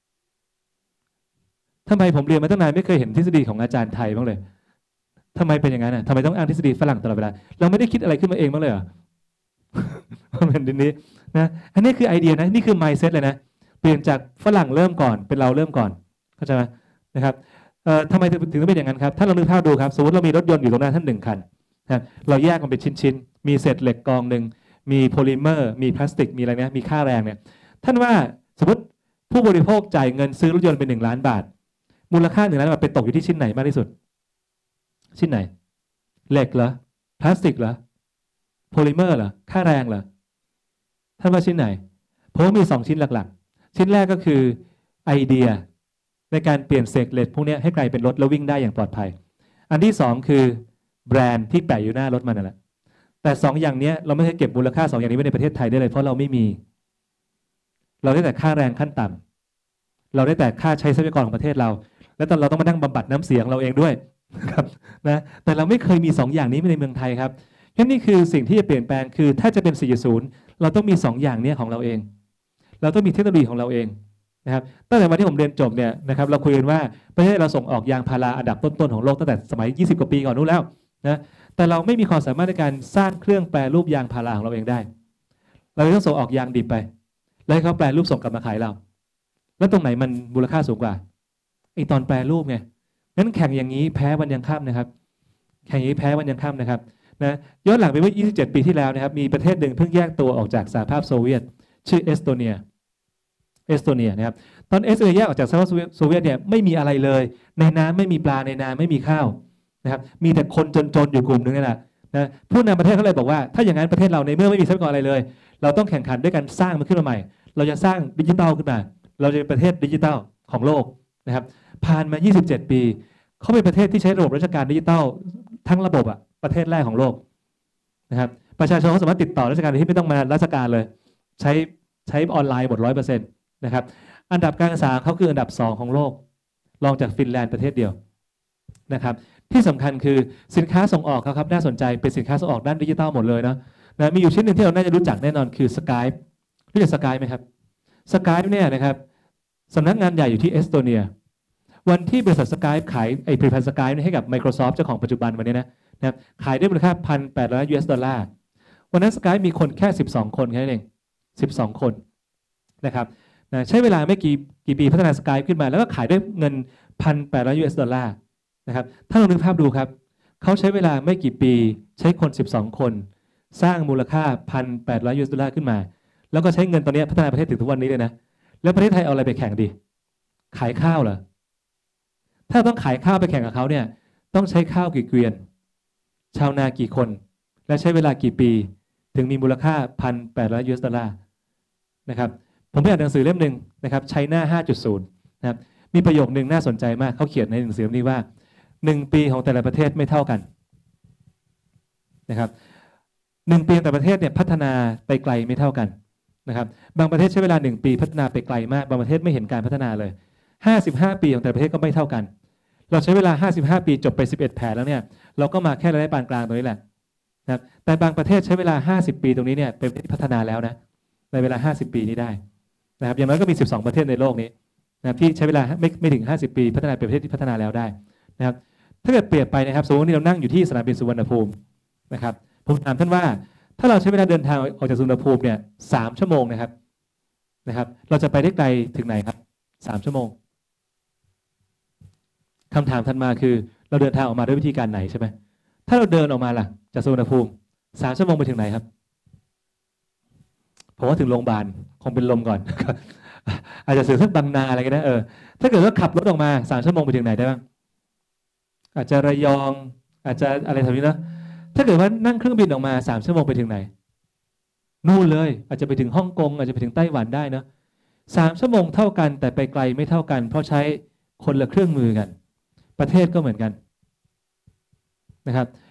ทำไมผมเรียนมาตั้งนานไม่เคยเห็นทฤษฎีของอาจารย์ไทยบ้างเลยทำไมเป็นอย่างนั้นอ่ะทำไมต้องอ้างทฤษฎีฝรั่งตลอดเวลาเราไม่ได้คิดอะไรขึ้นมาเองบ้างเลยเหรอ เป็นดินนี้นะอันนี้คือไอเดียนะนี่คือ mindset เลยนะเปลี่ยนจากฝรั่งเริ่มก่อนเป็นเราเริ่มก่อนเข้าใจไหมนะครับเอ่อทำไมถึงต้องเป็นอย่างนั้นครับถ้าเรานึกภาพดูครับสมมติเรามีรถยนต์อยู่ตรงหน้าท่านหนึ่งคันนะเราแยกมันเป็นชิ้นๆมีเศษเหล็กกองหนึ่งมีโพลิเมอร์มีพลาสติกมีอะไรเนี้ยมีค่าแรงเนี่ยท่านว่าสมมติผู้บริโภคจ่ายเงินซื้อรถยนต์เป็นหนึ่งล้านบาทมูลค่าหนึ่งล้านบาทเป็นตกอยู่ที่ชิ้นไหนมากที่สุดชิ้นไหนเหล็กเหรอพลาสติกเหรอโพลิเมอร์เหรอค่าแรงเหรอท่านว่าชิ้นไหนเพราะว่ามีสองชิ้นหลักๆชิ้นแรกก็คือไอเดียในการเปลี่ยนเศษเหล็กพวกนี้ให้กลายเป็นรถแล้ววิ่งได้อย่างปลอดภัยอันที่สองคือแบรนด์ที่แปะอยู่หน้ารถมันนั่นแหละแต่สองอย่างนี้เราไม่เคยเก็บมูลค่าสองอย่างนี้ไว้ในประเทศไทยได้เลยเพราะเราไม่มีเราได้แต่ค่าแรงขั้นต่ำเราได้แต่ค่าใช้ทรัพยากรของประเทศเราแล้วตอนเราต้องมานั่งบำบัดน้ำเสียงเราเองด้วยครับนะแต่เราไม่เคยมีสองอย่างนี้ในเมืองไทยครับแค่นี้คือสิ่งที่จะเปลี่ยนแปลงคือถ้าจะเป็น สี่จุดศูนย์ เราต้องมีสองอย่างนี้ของเราเองเราต้องมีเทคโนโลยีของเราเองนะครับตั้งแต่วันที่ผมเรียนจบเนี่ยนะครับเราคุยกันว่าประเทศเราส่งออกยางพาราอันดับต้นๆของโลกตั้งแต่สมัยยี่สิบกว่าปีก่อนนู้นแล้วนะแต่เราไม่มีความสามารถในการสร้างเครื่องแปรรูปยางพาราของเราเองได้เราต้องส่งออกยางดิบไปแล้วให้เขาแปรรูปส่งกลับมาขายเราแล้วตรงไหนมันมูลค่าสูงกว่าไอตอนแปรรูปไงงั้นแข่งอย่างนี้แพ้วันยังค่ำนะครับแข่งอย่างนี้แพ้วันยังค่ำนะครับนะย้อนหลังไปเมื่อยี่สิบเจ็ดปีที่แล้วนะครับมีประเทศหนึ่งเพิ่งแยกตัวออกจากสหภาพโซเวียตชื่อเอสโตเนียเอสโตเนียนะครับตอนเอสโตเนียแยกออกจากสหภาพโซเวียตเนี่ยไม่มีอะไรเลยในน้ำไม่มีปลาในนาไม่มีข้าวนะครับมีแต่คนจนๆอยู่กลุ่มนึงนี่แหละนะผู้นำประเทศเขาเลยบอกว่าถ้าอย่างนั้นประเทศเราในเมื่อไม่มีทรัพยากรอะไรเลยเราต้องแข่งขันด้วยการสร้างมันขึ้นมาใหม่เราจะสร้างดิจิทัลขึ้นมาเราจะเป็นประเทศดิจิทัลของโลกนะครับผ่านมายี่สิบเจ็ดปีเขาเป็นประเทศที่ใช้ระบบราชการดิจิทัลทั้งระบบอะประเทศแรกของโลกนะครับประชาชนเขาสามารถติดต่อราชการที่ไม่ต้องมาราชการเลยใช้ใช้ออนไลน์หมดร้อยเปอร์เซ็นต์นะครับอันดับการศึกษาเขาคืออันดับสองของโลกรองจากฟินแลนด์ประเทศเดียวนะครับที่สำคัญคือสินค้าส่งออกเขาครับน่าสนใจเป็นสินค้าส่งออกด้านดิจิทัลหมดเลยนะนะมีอยู่ชิ้นหนึ่งที่เราน่าจะรู้จักแน่นอนคือ Skype รู้จัก Skype ไหมครับ Skype เนี่ยนะครับสำนักงานใหญ่อยู่ที่เอสโตเนียวันที่บริษัท Skype ขายไอ้ผลิตภัณฑ์ Skype ให้กับ Microsoft เจ้าของปัจจุบันวันนี้นะนะครับขายได้มูลค่า หนึ่งพันแปดร้อย ยู เอส ดอลลาร์วันนั้น Skype มีคนแค่สิบสองคนแค่นั้นเองสิบสองคนนะครับนะใช้เวลาไม่กี่กี่ปีพัฒนา Skype ขึ้นมาแล้วก็ขายด้วยเงิน หนึ่งพันแปดร้อย ยู เอส ดอลลาร์นะครับถ้าลองนึกภาพดูครับเขาใช้เวลาไม่กี่ปีใช้คนสิบสองคนสร้างมูลค่า หนึ่งพันแปดร้อย ยู เอส ดอลลาร์ขึ้นมาแล้วก็ใช้เงินตอนนี้พัฒนาประเทศถึงทุกวันนี้เลยนะแล้วประเทศไทยเอาอะไรไปแข่งดีขายข้าวเหรอถ้าต้องขายข้าวไปแข่งกับเขาเนี่ยต้องใช้ข้าวกี่เกวียนชาวนากี่คนและใช้เวลากี่ปีถึงมีมูลค่า หนึ่งพันแปดร้อย ยู เอส ดอลลาร์นะครับผมไปอ่านหนังสือเล่มหนึ่งนะครับ China ห้าจุดศูนย์ นะครับมีประโยคนึงน่าสนใจมากเขาเขียนในหนังสือนี้ว่าหนึ่งปีของแต่ละประเทศไม่เท่ากันนะครับหนึ่งปีแต่ละประเทศเนี่ยพัฒนาไปไกลไม่เท่ากันนะครับบางประเทศใช้เวลาหนึ่งปีพัฒนาไปไกลมากบางประเทศไม่เห็นการพัฒนาเลยห้าสิบห้าปีของแต่ละประเทศก็ไม่เท่ากันเราใช้เวลาห้าสิบห้าปีจบไปสิบเอ็ดแผนแล้วเนี่ยเราก็มาแค่ระดับปานกลางตรงนี้แหละนะครับแต่บางประเทศใช้เวลาห้าสิบปีตรงนี้เนี่ยเป็นพัฒนาแล้วนะในเวลาห้าสิบปีนี้ได้นะครับอย่างน้อยก็มีสิบสองประเทศในโลกนี้นะครับที่ใช้เวลาไม่ไม่ถึงห้าสิบปีพัฒนาเป็นประเทศที่พัฒนาแล้วได้นะครับถ้าเกิดเปรียบไปนะครับสมมติว่าเรานั่งอยู่ที่สนามบินสุวรรณภูมินะครับผมถามท่านว่าถ้าเราใช้เวลาเดินทางออกจากสุวรรณภูมิเนี่ยสามชั่วโมงนะครับนะครับเราจะไปได้ไกลถึงไหนครับสามชั่วโมงคำถามถัดมาคือเราเดินทางออกมาด้วยวิธีการไหนใช่ไหมถ้าเราเดินออกมาล่ะจากสุวรรณภูมิสามชั่วโมงไปถึงไหนครับผมว่าถึงโรงพยาบาลคงเป็นลมก่อน อาจจะสื่อสักบางนาอะไรกันนะเออถ้าเกิดว่าขับรถออกมาสามชั่วโมงไปถึงไหนได้บ้างอาจจะระยองอาจจะอะไรแถวนี้นะถ้าเกิดว่านั่งเครื่องบินออกมาสามชั่วโมงไปถึงไหนนู่นเลยอาจจะไปถึงฮ่องกงอาจจะไปถึงไต้หวันได้นะสามชั่วโมงเท่ากันแต่ไปไกลไม่เท่ากันเพราะใช้คนละเครื่องมือกันประเทศก็เหมือนกันนะครับ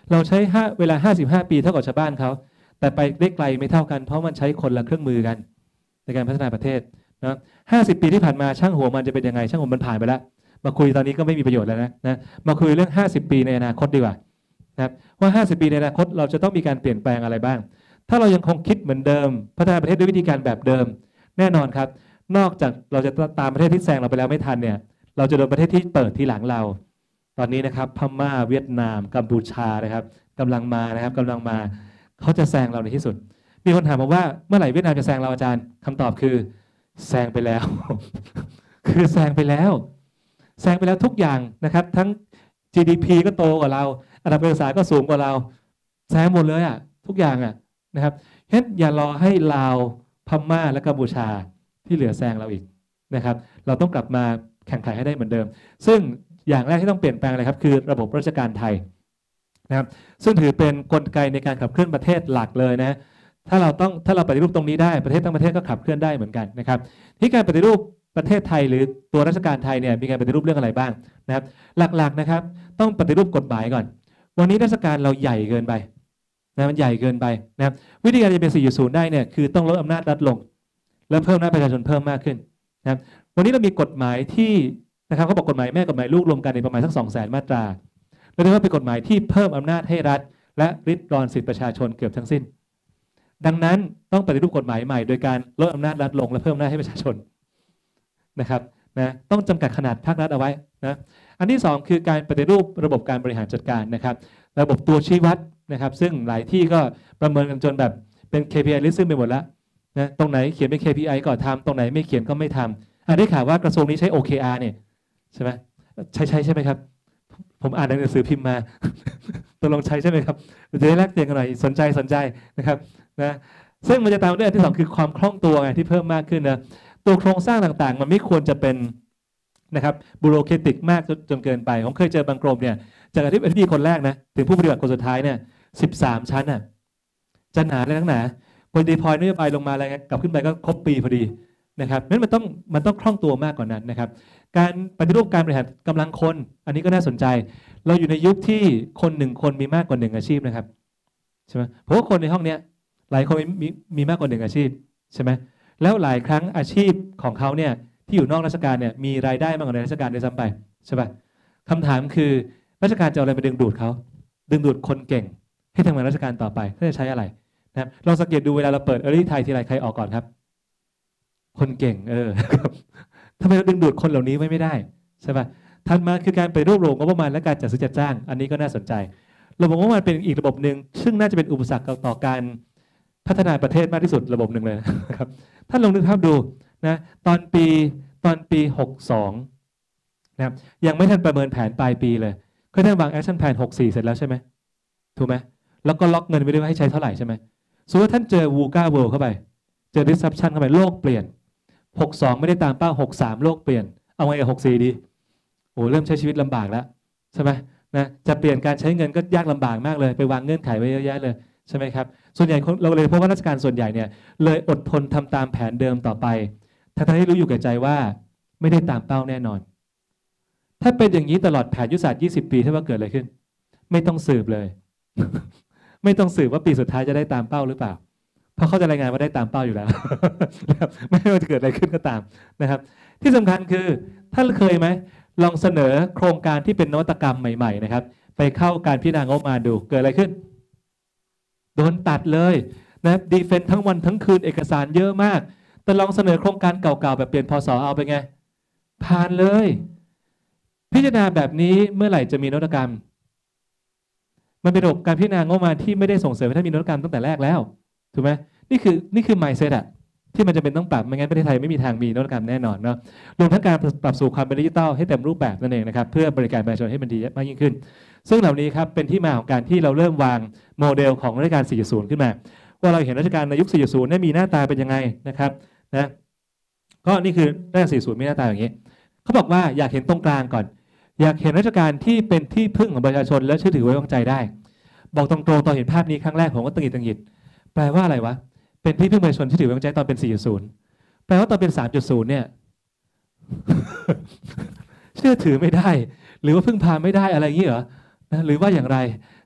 เราใช้เวลาห้าสิบห้าปีเท่ากับชาวบ้านเขาแต่ไปได้ไกลไม่เท่ากันเพราะมันใช้คนละเครื่องมือกันในการพัฒนาประเทศนะห้าสิบปีที่ผ่านมาช่างหัวมันจะเป็นยังไงช่างหัวมันผ่านไปแล้วมาคุยตอนนี้ก็ไม่มีประโยชน์แล้วนะนะมาคุยเรื่องห้าสิบปีในอนาคตดีกว่านะครับว่าห้าสิบปีในอนาคตเราจะต้องมีการเปลี่ยนแปลงอะไรบ้างถ้าเรายังคงคิดเหมือนเดิมพัฒนาประเทศด้วยวิธีการแบบเดิมแน่นอนครับนอกจากเราจะตามประเทศที่แซงเราไปแล้วไม่ทันเนี่ยเราจะโดนประเทศที่เปิดทีหลังเราตอนนี้นะครับพม่าเวียดนามกัมพูชานะครับกำลังมานะครับกำลังมาเขาจะแซงเราในที่สุดมีคนถามมาว่าเมื่อไหร่เวียดนามจะแซงเราอาจารย์คำตอบคือแซงไปแล้ว คือแซงไปแล้วแซงไปแล้วทุกอย่างนะครับทั้ง จี ดี พี ก็โตกว่าเราอัตราการศึกษาก็สูงกว่าเราแซงหมดเลยอ่ะทุกอย่างอ่ะนะครับเฮ้ยอย่ารอให้ลาวพม่าและกัมพูชาที่เหลือแซงเราอีกนะครับเราต้องกลับมาแข่งขันให้ได้เหมือนเดิมซึ่งอย่างแรกที่ต้องเปลี่ยนแปลงเลยครับคือระบบราชการไทยนะครับซึ่งถือเป็นกลไกในการขับเคลื่อนประเทศหลักเลยนะถ้าเราต้องถ้าเราปฏิรูปตรงนี้ได้ประเทศทั้งประเทศก็ขับเคลื่อนได้เหมือนกันนะครับที่การปฏิรูปประเทศไทยหรือตัวราชการไทยเนี่ยมีการปฏิรูปเรื่องอะไรบ้างนะครับหลักๆนะครับต้องปฏิรูปกฎหมายก่อนวันนี้ราชการเราใหญ่เกินไปนะมันใหญ่เกินไปนะครับวิธีการจะเป็น สี่จุดศูนย์ ได้เนี่ยคือต้องลดอำนาจรัฐลงและเพิ่มอำนาจประชาชนเพิ่มมากขึ้นนะครับวันนี้เรามีกฎหมายที่นะครับเขาบอกกฎหมายแม่กฎหมายลูกรวมกันในประมาณสัก สองแสน มาตราเรียกว่าเป็นกฎหมายที่เพิ่มอำนาจให้รัฐและริดรอนสิทธิประชาชนเกือบทั้งสิ้นดังนั้นต้องปฏิรูปกฎหมายใหม่โดยการลดอำนาจรัฐลงและเพิ่มอำนาจให้ประชาชนนะครับนะต้องจำกัดขนาดภาครัฐเอาไว้นะอันที่สองคือการปฏิรูประบบการบริหารจัดการนะครับระบบตัวชี้วัดนะครับซึ่งหลายที่ก็ประเมินกันจนแบบเป็น เค พี ไอ ลิสต์ไปหมดแล้วนะตรงไหนเขียนเป็น เค พี ไอ ก็ทำตรงไหนไม่เขียนก็ไม่ทำอันได้ข่าวว่ากระทรวงนี้ใช้ โอ เค อาร์ เนี่ยใช่ไหมใช่ใช่ใช่ไหมครับผมอ่านในหนังสือพิมพ์มาตกลงใช้ใช่ไหมครับจะได้แลกเปลี่ยนกันหน่อยสนใจสนใจนะครับนะซึ่งมันจะตามด้วยอันที่สองคือความคล่องตัวไงที่เพิ่มมากขึ้นนะตัวโครงสร้างต่างๆมันไม่ควรจะเป็นนะครับบูโรเคติกมากจนเกินไปผมเคยเจอบางกรมเนี่ยจากอธิบดีคนแรกนะถึงผู้ปฏิบัติคนสุดท้ายเนี่ยสิบสามชั้นน่ะจะหนาเลยนักหนาพอดีพอยนโยบายลงมาอะไรกลับขึ้นไปก็ครบปีพอดีนะครับนั้นมันต้องมันต้องคล่องตัวมากกว่านั้นนะครับการปฏิรูปการบริหารกำลังคนอันนี้ก็น่าสนใจเราอยู่ในยุคที่คนหนึ่งคนมีมากกว่าหนึ่งอาชีพนะครับใช่ไหมเพราะว่าคนในห้องนี้หลายคนมีมีมากกว่าหนึ่งอาชีพใช่ไหมแล้วหลายครั้งอาชีพของเขาเนี่ยที่อยู่นอกราชการเนี่ยมีรายได้มากกว่าในราชการด้วยซ้ำไปใช่ป่ะคำถามคือราชการจะเอาอะไรไปดึงดูดเขาดึงดูดคนเก่งให้ทำงานราชการต่อไปเขาจะใช้อะไรนะครับลองสังเกตดูเวลาเราเปิด Early Thai ทีไรใครออกก่อนครับคนเก่งเออครับทำไมเราดึงดูดคนเหล่านี้ไว้ไม่ได้ใช่ป่ะถัดมาคือการไปรวบรวมงบประมาณและการจัดซื้อจัดจ้างอันนี้ก็น่าสนใจระบบงบประมาณเป็นอีกระบบหนึ่งซึ่งน่าจะเป็นอุปสรรคต่อการพัฒนาประเทศมากที่สุดระบบหนึ่งเลยนะครับท่านลองนึกภาพดูนะตอนปีตอนปีหกสิบสองนะครับยังไม่ทันประเมินแผนปลายปีเลยเคยท่านวางแอคชั่นแผนหกสิบสี่เสร็จแล้วใช่ไหมถูกไหมแล้วก็ล็อกเงินไว้ด้วยว่าให้ใช้เท่าไหร่ใช่ไหมสมมติว่าท่านเจอวูก้าเวิลด์เข้าไปเจอ disruption เข้าไปโลกเปลี่ยนหกสิบสองไม่ได้ตามเป้าหกสิบสามโลกเปลี่ยนเอาไงกับหกสิบสี่ดีโอ้เริ่มใช้ชีวิตลำบากแล้วใช่ไหมนะจะเปลี่ยนการใช้เงินก็ยากลำบากมากเลยไปวางเงื่อนไขไว้เยอะแยะเลยใช่ไหมครับส่วนใหญ่เราเลยพบว่าราชการส่วนใหญ่เนี่ยเลยอดทนทำตามแผนเดิมต่อไปทั้งที่รู้อยู่แก่ใจว่าไม่ได้ตามเป้าแน่นอนถ้าเป็นอย่างนี้ตลอดแผนยุทธศาสตร์ยี่สิบปีถ้าว่าเกิดอะไรขึ้นไม่ต้องสืบเลย ไม่ต้องสืบว่าปีสุดท้ายจะได้ตามเป้าหรือเปล่าเพราะเขาจะรายงานว่าได้ตามเป้าอยู่แล้ว ไม่ว่าจะเกิดอะไรขึ้นก็ตามนะครับที่สำคัญคือท่านเคยไหมลองเสนอโครงการที่เป็นนวัตกรรมใหม่ๆนะครับไปเข้าการพิจารณางบประมาณดูเกิดอะไรขึ้นโดนตัดเลยนะดีเฟนต์ทั้งวันทั้งคืนเอกสารเยอะมากแต่ลองเสนอโครงการเก่าๆแบบเปลี่ยนพศเอาไปไงผ่านเลยพิจารณาแบบนี้เมื่อไหร่จะมีนวัตกรรมมันเป็นระบบการพิจารณางบประมาณที่ไม่ได้ส่งเสริมให้ท่านมีนวัตกรรมตั้งแต่แรกแล้วถูกไหมนี่คือนี่คือ mindset อะที่มันจะเป็นต้องปรับไม่งั้นประเทศไทยไม่มีทางมีนวัตกรรมแน่นอนเนาะรวมทั้งการปรับสู่ความเป็นดิจิทัลให้เต็มรูปแบบนั่นเองนะครับเพื่อบริการประชาชนให้มันดีมากยิ่งขึ้นซึ่งเหล่านี้ครับเป็นที่มาของการที่เราเริ่มวางโมเดลของรัชกาล สี่จุดศูนย์ ขึ้นมาว่าเราเห็นรัชกาลในยุค สี่จุดศูนย์ เนี่ยมีหน้าตาเป็นยังไงนะครับนะก็นี่คือรัชกาล สี่จุดศูนย์ มีหน้าตาอย่างนี้เขาบอกว่าอยากเห็นตรงกลางก่อนอยากเห็นราชการที่เป็นที่พึ่งของประชาชนและเชื่อถือไว้วางใจได้บอกตรงๆตอนเห็นภาพนี้ครั้งแรกผมก็ตังหิดตังหิดแปลว่าอะไรวะเป็นที่พึ่งประชาชนที่ถือไว้วางใจตอนเป็น สี่จุดศูนย์ แปลว่าตอนเป็น สามจุดศูนย์ เนี่ย เชื่อถือไม่ได้หรือว่าพึ่งพาไม่ได้อะไรอย่างนี้เหรอนะหรือว่าอย่างไร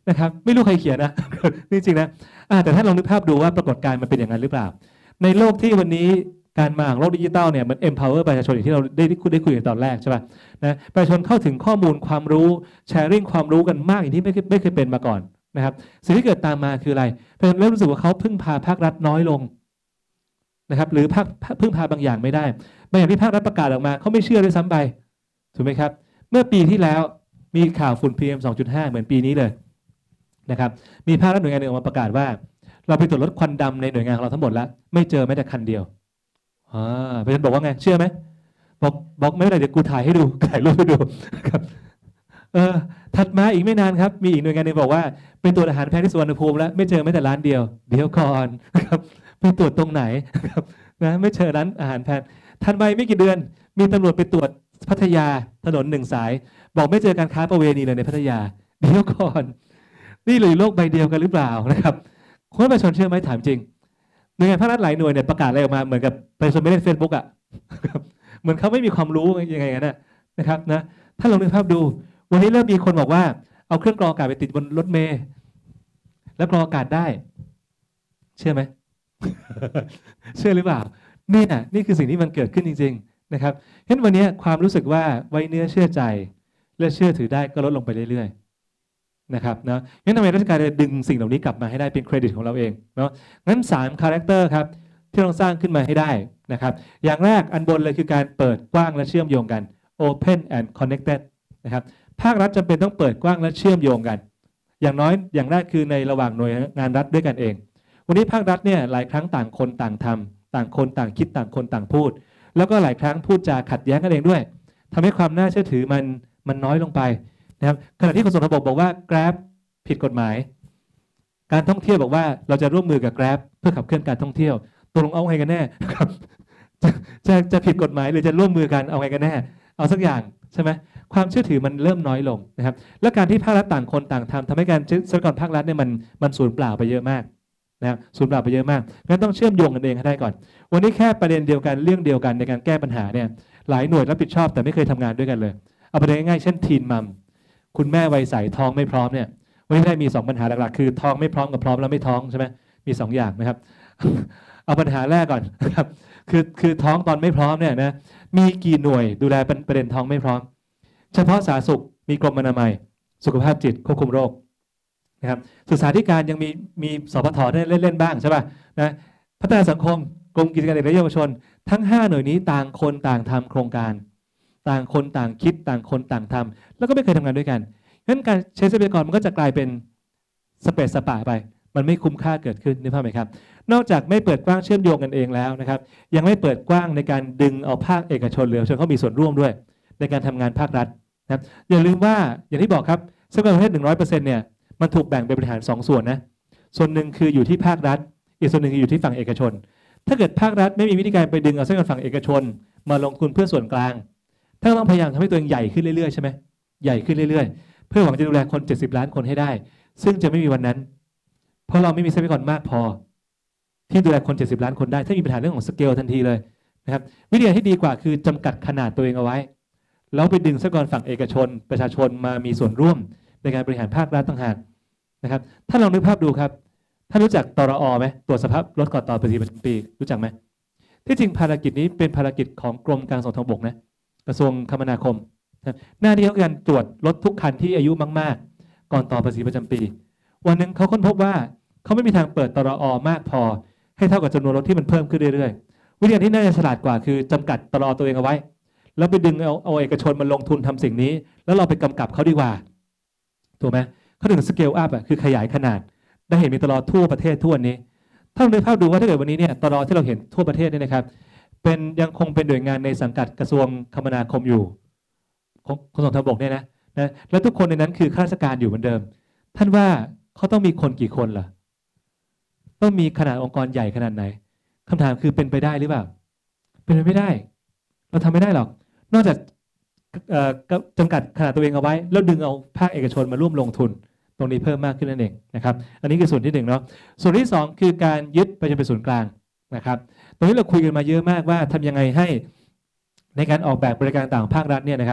นะครับไม่รู้ใครเขียนนะ จริงๆนะแต่ถ้าลองนึกภาพดูว่าปรากฏการณ์มันเป็นอย่างนั้นหรือเปล่าในโลกที่วันนี้การมาของโลกดิจิทัลเนี่ยมัน empower ประชาชนอย่างที่เราได้ได้คุยกันตอนแรกใช่ป่ะนะประชาชนเข้าถึงข้อมูลความรู้แชร์ริ่งความรู้กันมากอย่างที่ไม่ไม่เคยเป็นมาก่อนนะครับสิ่งที่เกิดตามมาคืออะไรประชาชนเริ่มรู้สึกว่าเขาพึ่งพาภาครัฐน้อยลงนะครับหรือภาคพึ่งพาบางอย่างไม่ได้บางอย่างที่ภาครัฐประกาศออกมาเขาไม่เชื่อด้วยซ้ำไปถูกไหมครับเมื่อปีที่แล้วมีข่าวฝุ่น พี เอ็ม สองจุดห้า เหมือนปีนี้เลยนะครับมีภาครัฐหน่วยงานหนึ่งออกมาประกาศว่าเราไปตรวจลดควันดำในหน่วยงานของเราทั้งหมดแล้วไม่เจอแม้แต่คันเดียวอ่าประชาชนบอกว่าไงเชื่อไหมบอกบอกไม่เป็นไรเดี๋ยวกูถ่ายให้ดูถ่ายรูปให้ดูครับเออถัดมาอีกไม่นานครับมีอีกหน่วยงานหนึ่งบอกว่าเป็นตรวจอาหารแพทย์ที่สุวรรณภูมิแล้วไม่เจอแม้แต่ร้านเดียวเดี๋ยวก่อนครับไปตรวจตรงไหนครับนะไม่เจอร้านอาหารแพทย์ทันไปไม่กี่เดือนมีตำรวจไปตรวจพัทยาถนนหนึ่งสายบอกไม่เจอการค้าประเวณีเลยในพัทยาเดี๋ยวก่อนนี่เลยโลกใบเดียวกันหรือเปล่านะครับคนประชาชนเชื่อไหมถามจริงหน่วยงานภาครัฐหลายหน่วยเนี่ยประกาศอะไรออกมาเหมือนกับประชาชนไม่เล่นเฟซบุ๊กอ่ะเหมือนเขาไม่มีความรู้ยังไงกันนะนะครับนะถ้าลองนึกภาพดูวันนี้เริ่มมีคนบอกว่าเอาเครื่องกรองอากาศไปติดบนรถเมล์แล้วกรองอากาศได้เชื่อไหม เชื่อหรือเปล่านี่น่ะนี่คือสิ่งที่มันเกิดขึ้นจริงๆนะครับเห็นวันนี้ความรู้สึกว่าไว้เนื้อเชื่อใจและเชื่อถือได้ก็ลดลงไปเรื่อยๆนะครับนะงั้นทำไมราชการจะดึงสิ่งเหล่านี้กลับมาให้ได้เป็นเครดิตของเราเองเนาะงั้นสามคาแรคเตอร์ครับที่ต้องสร้างขึ้นมาให้ได้นะครับอย่างแรกอันบนเลยคือการเปิดกว้างและเชื่อมโยงกัน Open and Connected นะครับภาครัฐจำเป็นต้องเปิดกว้างและเชื่อมโยงกันอย่างน้อยอย่างแรกคือในระหว่างหน่วยงานรัฐด้วยกันเองวันนี้ภาครัฐเนี่ยหลายครั้งต่างคนต่างทำต่างคนต่างคิดต่างคนต่างพูดแล้วก็หลายครั้งพูดจาขัดแย้งกันเองด้วยทำให้ความน่าเชื่อถือมันมันน้อยลงไปนะครับขณะที่ขนส่งทางบกบอกว่า Grab ผิดกฎหมายการท่องเที่ยวบอกว่าเราจะร่วมมือกับ Grab เพื่อขับเคลื่อนการท่องเที่ยวตกลงเอาไงกันแน่ครับจะจะจะผิดกฎหมายหรือจะร่วมมือกันเอาไงกันแน่เอาสักอย่างใช่ไหมความเชื่อถือมันเริ่มน้อยลงนะครับและการที่ภาครัฐต่างคนต่างทำทำให้การทรัพยากรภาครัฐเนี่ยมันมันสูญเปล่าไปเยอะมากนะครับสูญเปล่าไปเยอะมากงั้นต้องเชื่อมโยงกันเองให้ได้ก่อนวันนี้แค่ประเด็นเดียวกันเรื่องเดียวกันในการแก้ปัญหาเนี่ยหลายหน่วยรับผิดชอบแต่ไม่เคยทำงานด้วยกันเลยเอาประเด็นง่ายๆเช่นทีนมัมคุณแม่วัยใสท้องไม่พร้อมเนี่ยวันนี้ได้มีสองปัญหาหลักๆคือท้องไม่พร้อมกับพร้อมแล้วไม่ท้องใช่ไหมมีสองอย่างนะครับเอาปัญหาแรกก่อนนะครับคือคือท้องตอนไม่พร้อมเนี่ยนะมีกี่หน่วยดูแลประเด็นท้องไม่พร้อมเฉพาะสาธารณสุขมีกรมอนามัยสุขภาพจิตควบคุมโรคนะครับศึกษาธิการยังมีมีสปทได้เล่นๆบ้างใช่ป่ะนะพัฒนาสังคมกรมกิจการเด็กและเยาวชนทั้งห้าหน่วยนี้ต่างคนต่างทำโครงการต่างคนต่างคิดต่างคนต่างทำแล้วก็ไม่เคยทำงานด้วยกันงั้นการใช้ทรัพยากรมันก็จะกลายเป็นสเปซสปะไปมันไม่คุ้มค่าเกิดขึ้นนึกภาพไหมครับนอกจากไม่เปิดกว้างเชื่อมโยงกันเองแล้วนะครับยังไม่เปิดกว้างในการดึงเอาภาคเอกชนหรือเอกชนเขามีส่วนร่วมด้วยในการทำงานภาครัฐนะครับอย่าลืมว่าอย่างที่บอกครับทรัพยากรประเทศ หนึ่งร้อยเปอร์เซ็นต์ เนี่ยมันถูกแบ่งเป็นบริหารสองส่วนนะส่วนหนึ่งคืออยู่ที่ภาครัฐอีกส่วนหนึ่งคืออยู่ที่ฝั่งเอกชนถ้าเกิดภาครัฐไม่มีวิธีการไปดึงเอาทรัพยากรฝั่งเอกชนมาลงทุนเพื่อส่วนกลางถ้าต้องพยายามทำให้ตัวเองใหญ่ขึ้นเรื่อยๆใช่ไหมใหญ่ขึ้นเรื่อยๆเพื่อหวังจะดูแลคนเจ็ดสิบล้านคนให้ได้ซึ่งจะไม่มีวันนั้นเพราะเราไม่มีทรัพยากรมากพอที่ดูแลคนเจ็ดสิบล้านคนได้ถ้ามีปัญหาเรื่องของสเกลทันทีเลยนะครับวิธีการที่ดีกว่าคือจำกัดขนาดตัวเองเอาไว้แล้วไปดึงทรัพยากรฝั่งเอกชนประชาชนมามีส่วนร่วมในการบริหารภาครัฐต่างหากนะครับถ้าลองนึกภาพดูครับถ้ารู้จักตรอไหมตรวจสภาพรถก่อนต่อภาษีประจำปีรู้จักไหมที่จริงภารกิจนี้เป็นภารกิจของกรมการขนส่งทางบกนะกระทรวงคมนาคมหน้าที่เขาการตรวจรถทุกคันที่อายุมากๆก่อนต่อภาษีประจำปีวันหนึ่งเขาค้นพบว่าเขาไม่มีทางเปิดตรอมากพอให้เท่ากับจำนวนรถที่มันเพิ่มขึ้นเรื่อยๆวิธีการที่น่าจะฉลาดกว่าคือจำกัดตรอตัวเองเอาไว้แล้วไปดึงเอาเอาเอกชนมาลงทุนทำสิ่งนี้แล้วเราไปกำกับเขาดีกว่าถูกไหมเขาถึงสเกลอัพอ่ะคือขยายขนาดได้เห็นมีตรอทั่วประเทศทั่วนี้ถ้าเราดูภาพดูว่าถ้าเกิดวันนี้เนี่ยตรอที่เราเห็นทั่วประเทศเนี่ยนะครับเป็นยังคงเป็นหน่วยงานในสังกัดกระทรวงคมนาคมอยู่ขนส่งทางบกเนี่ยนะนะแล้วทุกคนในนั้นคือข้าราชการอยู่เหมือนเดิมท่านว่าเขาต้องมีคนกี่คนล่ะต้องมีขนาดองค์กรใหญ่ขนาดไหนคำถามคือเป็นไปได้หรือเปล่าเป็นไปไม่ได้เราทำไม่ได้หรอกนอกจากจำกัดขนาดตัวเองเอาไว้แล้วดึงเอาภาคเอกชนมาร่วมลงทุนตรงนี้เพิ่มมากขึ้นนั่นเองนะครับอันนี้คือส่วนที่หนึ่งเนาะส่วนที่สองคือการยึดประชาชนเป็นศูนย์กลางนะครับตรงนี้เราคุยกันมาเยอะมากว่าทำยังไงให้ในการออกแบบบริการต่างภาครัฐเนี่ยนะครับ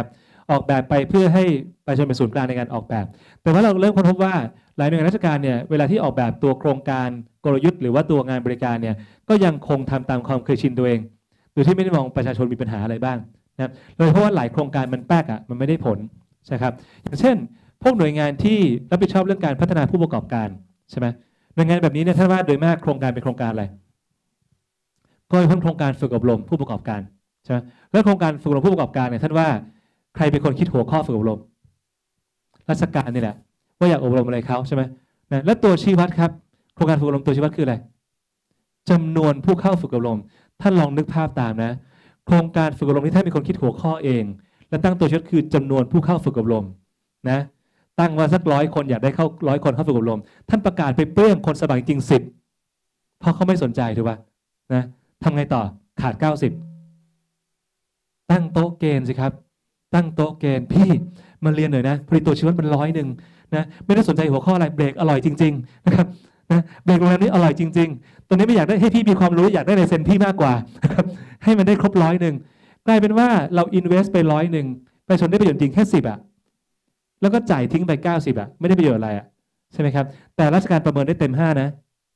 ออกแบบไปเพื่อให้ประชาชนเป็นศูนย์กลางในการออกแบบแต่ว่าเราเริ่มค้นพบว่าหลายหน่วยงานราชการเนี่ยเวลาที่ออกแบบตัวโครงการกลยุทธ์หรือว่าตัวงานบริการเนี่ยก็ยังคงทำตามความเคยชินตัวเองโดยที่ไม่ได้มองประชาชนมีปัญหาอะไรบ้างนะครับเลยเพราะว่าหลายโครงการมันแป๊กอ่ะมันไม่ได้ผลใช่ครับอย่างเช่นพวกหน่วยงานที่รับผิดชอบเรื่องการพัฒนาผู้ประกอบการใช่ไหมหน่วยงานแบบนี้เนี่ยท่านว่าโดยมากโครงการเป็นโครงการอะไรก็เป็นโครงการฝึกอบรมผู้ประกอบการใช่ไหมแล้วโครงการฝึกอบรมผู้ประกอบการเนี่ยท่านว่าใครเป็นคนคิดหัวข้อฝึกอบรมราชการนี่แหละว่าอยากอบรมอะไรเขาใช่ไหมนะและตัวชี้วัดครับโครงการฝึกอบรมตัวชี้วัดคืออะไรจำนวนผู้เข้าฝึกอบรมท่านลองนึกภาพตามนะโครงการฝึกอบรมที่ท่านเป็นคนคิดหัวข้อเองและตั้งตัวชี้วัดคือจำนวนผู้เข้าฝึกอบรมนะตั้งว่าสักร้อยคนอยากได้เข้าร้อยคนเข้าฝึกอบรมท่านประกาศไปเปรี้ยงคนสมัครจริงสิบเพราะเขาไม่สนใจถูกป่ะนะทำไงต่อขาดเก้าสิบตั้งโต๊ะเกณฑ์สิครับตั้งโต๊ะเกณฑ์พี่มาเรียนหน่อยนะพอดีตัวชี้วัดมันร้อยหนึ่งนะไม่ได้สนใจหัวข้ออะไรเบรกอร่อยจริงๆนะครับนะเบรกโรงแรมนี้อร่อยจริงๆตอนนี้ไม่อยากได้ให้พี่มีความรู้อยากได้ในเซนพี่มากกว่านะครับให้มันได้ครบร้อยหนึ่งกลายเป็นว่าเราอินเวสต์ไปร้อยหนึ่งประชาชนได้ประโยชน์จริงแค่สิบอ่ะแล้วก็จ่ายทิ้งไปเก้าสิบอ่ะไม่ได้ประโยชน์อะไรอ่ะใช่ไหมครับแต่ราชการประเมินได้เต็มห้านะ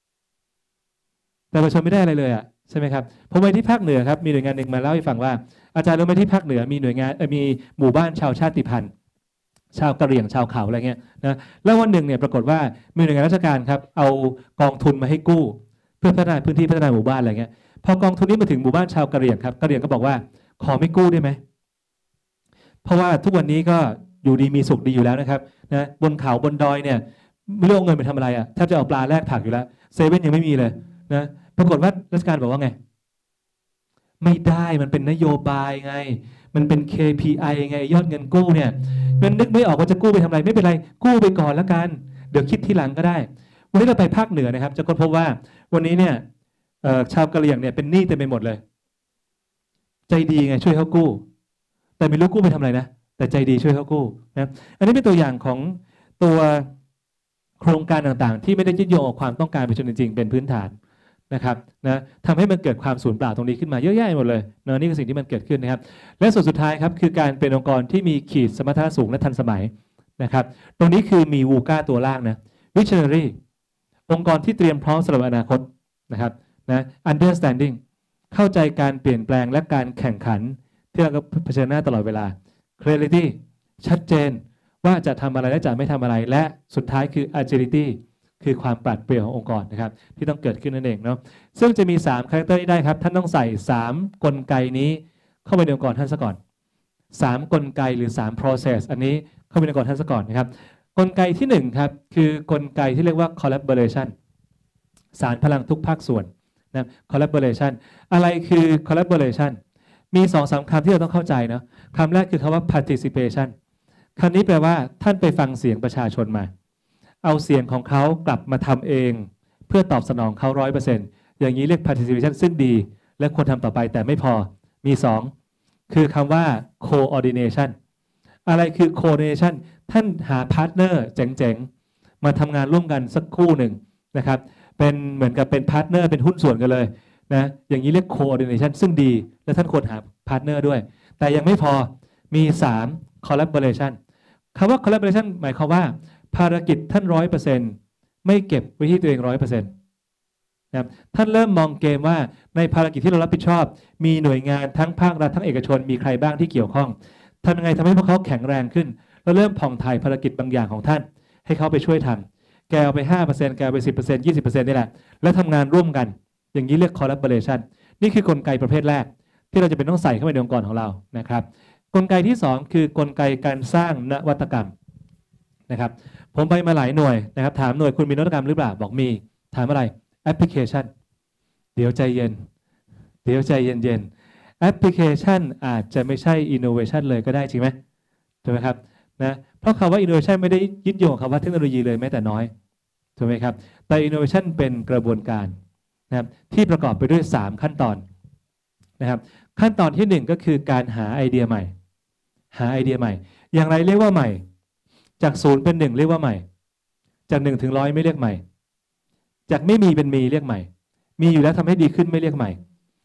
แต่ประชาชนไม่ได้อะไรเลยอ่ะใช่ไหมครับผมไปที่ภาคเหนือครับมีหน่วยงานหนึ่งมาเล่าให้ฟังว่าอาจารย์รู้ไหมที่ภาคเหนือมีหน่วยงานมีหมู่บ้านชาวชาติพันธุ์ชาวกะเหรี่ยงชาวเขาอะไรเงี้ยนะแล้ววันหนึ่งเนี่ยปรากฏว่ามีหน่วยงานราชการครับเอากองทุนมาให้กู้เพื่อพัฒนาพื้นที่พัฒนาหมู่บ้านอะไรเงี้ยพอกองทุนนี้มาถึงหมู่บ้านชาวกะเหรี่ยงครับกะเหรี่ยงก็บอกว่าขอไม่กู้ได้ไหมเพราะว่าทุกวันนี้ก็อยู่ดีมีสุขดีอยู่แล้วนะครับนะบนเขาบนดอยเนี่ยไม่รู้เอาเงินไปทำอะไรอ่ะแทบจะเอาปลาแลกผักอยู่แล้วเซเว่นยังไม่มีเลยนะปรากฏว่าราชการบอกว่าไงไม่ได้มันเป็นนโยบายไงมันเป็น เค พี ไอ ไงยอดเงินกู้เนี่ยมันนึกไม่ออกว่าจะกู้ไปทำอะไรไม่เป็นไรกู้ไปก่อนแล้วกันเดี๋ยวคิดทีหลังก็ได้วันนี้เราไปภาคเหนือนะครับจะค้นพบว่าวันนี้เนี่ยชาวกะเหรี่ยงเนี่ยเป็นหนี้เต็มไปหมดเลยใจดีไงช่วยเขากู้แต่ไม่รู้กู้ไปทำอะไรนะแต่ใจดีช่วยเขากู้นะอันนี้เป็นตัวอย่างของตัวโครงการต่างๆที่ไม่ได้ยึดโยงกับความต้องการประชาชนจริงๆเป็นพื้นฐานนะครับนะทำให้มันเกิดความสูญเปล่าตรงนี้ขึ้นมาเยอะแยะหมดเลยนะนี่คือสิ่งที่มันเกิดขึ้นนะครับและส่วนสุดท้ายครับคือการเป็นองค์กรที่มีขีดสมรรถนะสูงและทันสมัยนะครับตรงนี้คือมีวูก้าตัวล่างนะ visionary องค์กรที่เตรียมพร้อมสำหรับอนาคตนะครับนะ understanding เข้าใจการเปลี่ยนแปลงและการแข่งขันที่เราเผชิญหน้าตลอดเวลา clarity ชัดเจนว่าจะทำอะไรและจะไม่ทำอะไรและสุดท้ายคือ agilityคือความปราดเปรียวขององค์กรนะครับที่ต้องเกิดขึ้นนั่นเองเนาะซึ่งจะมีสามคาแรคเตอร์ที่ได้ครับท่านต้องใส่สามกลไกนี้เข้าไปในองค์กรท่านซะก่อนสามกลไกหรือสาม process อันนี้เข้าไปในองค์กรท่านซะก่อนนะครับกลไกที่หนึ่งครับคือกลไกที่เรียกว่า collaboration สารพลังทุกภาคส่วนนะ collaboration อะไรคือ collaboration มีสองสามคำที่เราต้องเข้าใจนะคำแรกคือคำว่า participation คำนี้แปลว่าท่านไปฟังเสียงประชาชนมาเอาเสียงของเขากลับมาทำเองเพื่อตอบสนองเขา ร้อยเปอร์เซ็นต์ อย่างนี้เรียก participation ซึ่งดีและควรทำต่อไปแต่ไม่พอมีสองคือคำว่า coordination อะไรคือ coordination ท่านหาพาร์ทเนอร์เจ๋งๆมาทำงานร่วมกันสักคู่หนึ่งนะครับเป็นเหมือนกับเป็นพาร์ทเนอร์เป็นหุ้นส่วนกันเลยนะอย่างนี้เรียก coordination ซึ่งดีและท่านควรหาพาร์ทเนอร์ด้วยแต่ยังไม่พอมีสาม collaboration คำว่า collaboration หมายความว่าภารกิจท่าน ร้อยเปอร์เซ็นต์ ไม่เก็บไว้ที่ตัวเอง ร้อยเปอร์เซ็นต์ นะครับท่านเริ่มมองเกมว่าในภารกิจที่เรารับผิดชอบมีหน่วยงานทั้งภาครัฐทั้งเอกชนมีใครบ้างที่เกี่ยวข้องทำยังไงทำให้พวกเขาแข็งแรงขึ้นแล้วเริ่มผ่องถ่ายภารกิจบางอย่างของท่านให้เขาไปช่วยทำแกเอาไป ห้าเปอร์เซ็นต์ แกเอาไป สิบเปอร์เซ็นต์ ยี่สิบเปอร์เซ็นต์ นี่แหละแล้วทำงานร่วมกันอย่างนี้เรียก collaboration นี่คือกลไกประเภทแรกที่เราจะเป็นต้องใส่เข้าไปในองค์กรของเรานะครับกลไกที่สองคือกลไกการสร้างนวัตกรรมนะครับผมไปมาหลายหน่วยนะครับถามหน่วยคุณมีนวัตกรรมหรือเปล่าบอกมีถามอะไรแอปพลิเคชันเดี๋ยวใจเย็นเดี๋ยวใจเย็นๆแอปพลิเคชันอาจจะไม่ใช่ innovation เลยก็ได้จริงไหมถูกไหมครับนะเพราะคำว่า innovation ไม่ได้ยึดโยงคำว่าเทคโนโลยีเลยแม้แต่น้อยถูกไหมครับแต่ innovation เป็นกระบวนการนะครับที่ประกอบไปด้วยสามขั้นตอนนะครับขั้นตอนที่หนึ่งก็คือการหาไอเดียใหม่หาไอเดียใหม่อย่างไรเรียกว่าใหม่จากศูนย์เป็นหนึ่งเรียกว่าใหม่จากหนึ่งถึงร้อยไม่เรียกใหม่จากไม่มีเป็นมีเรียกใหม่มีอยู่แล้วทำให้ดีขึ้นไม่เรียกใหม่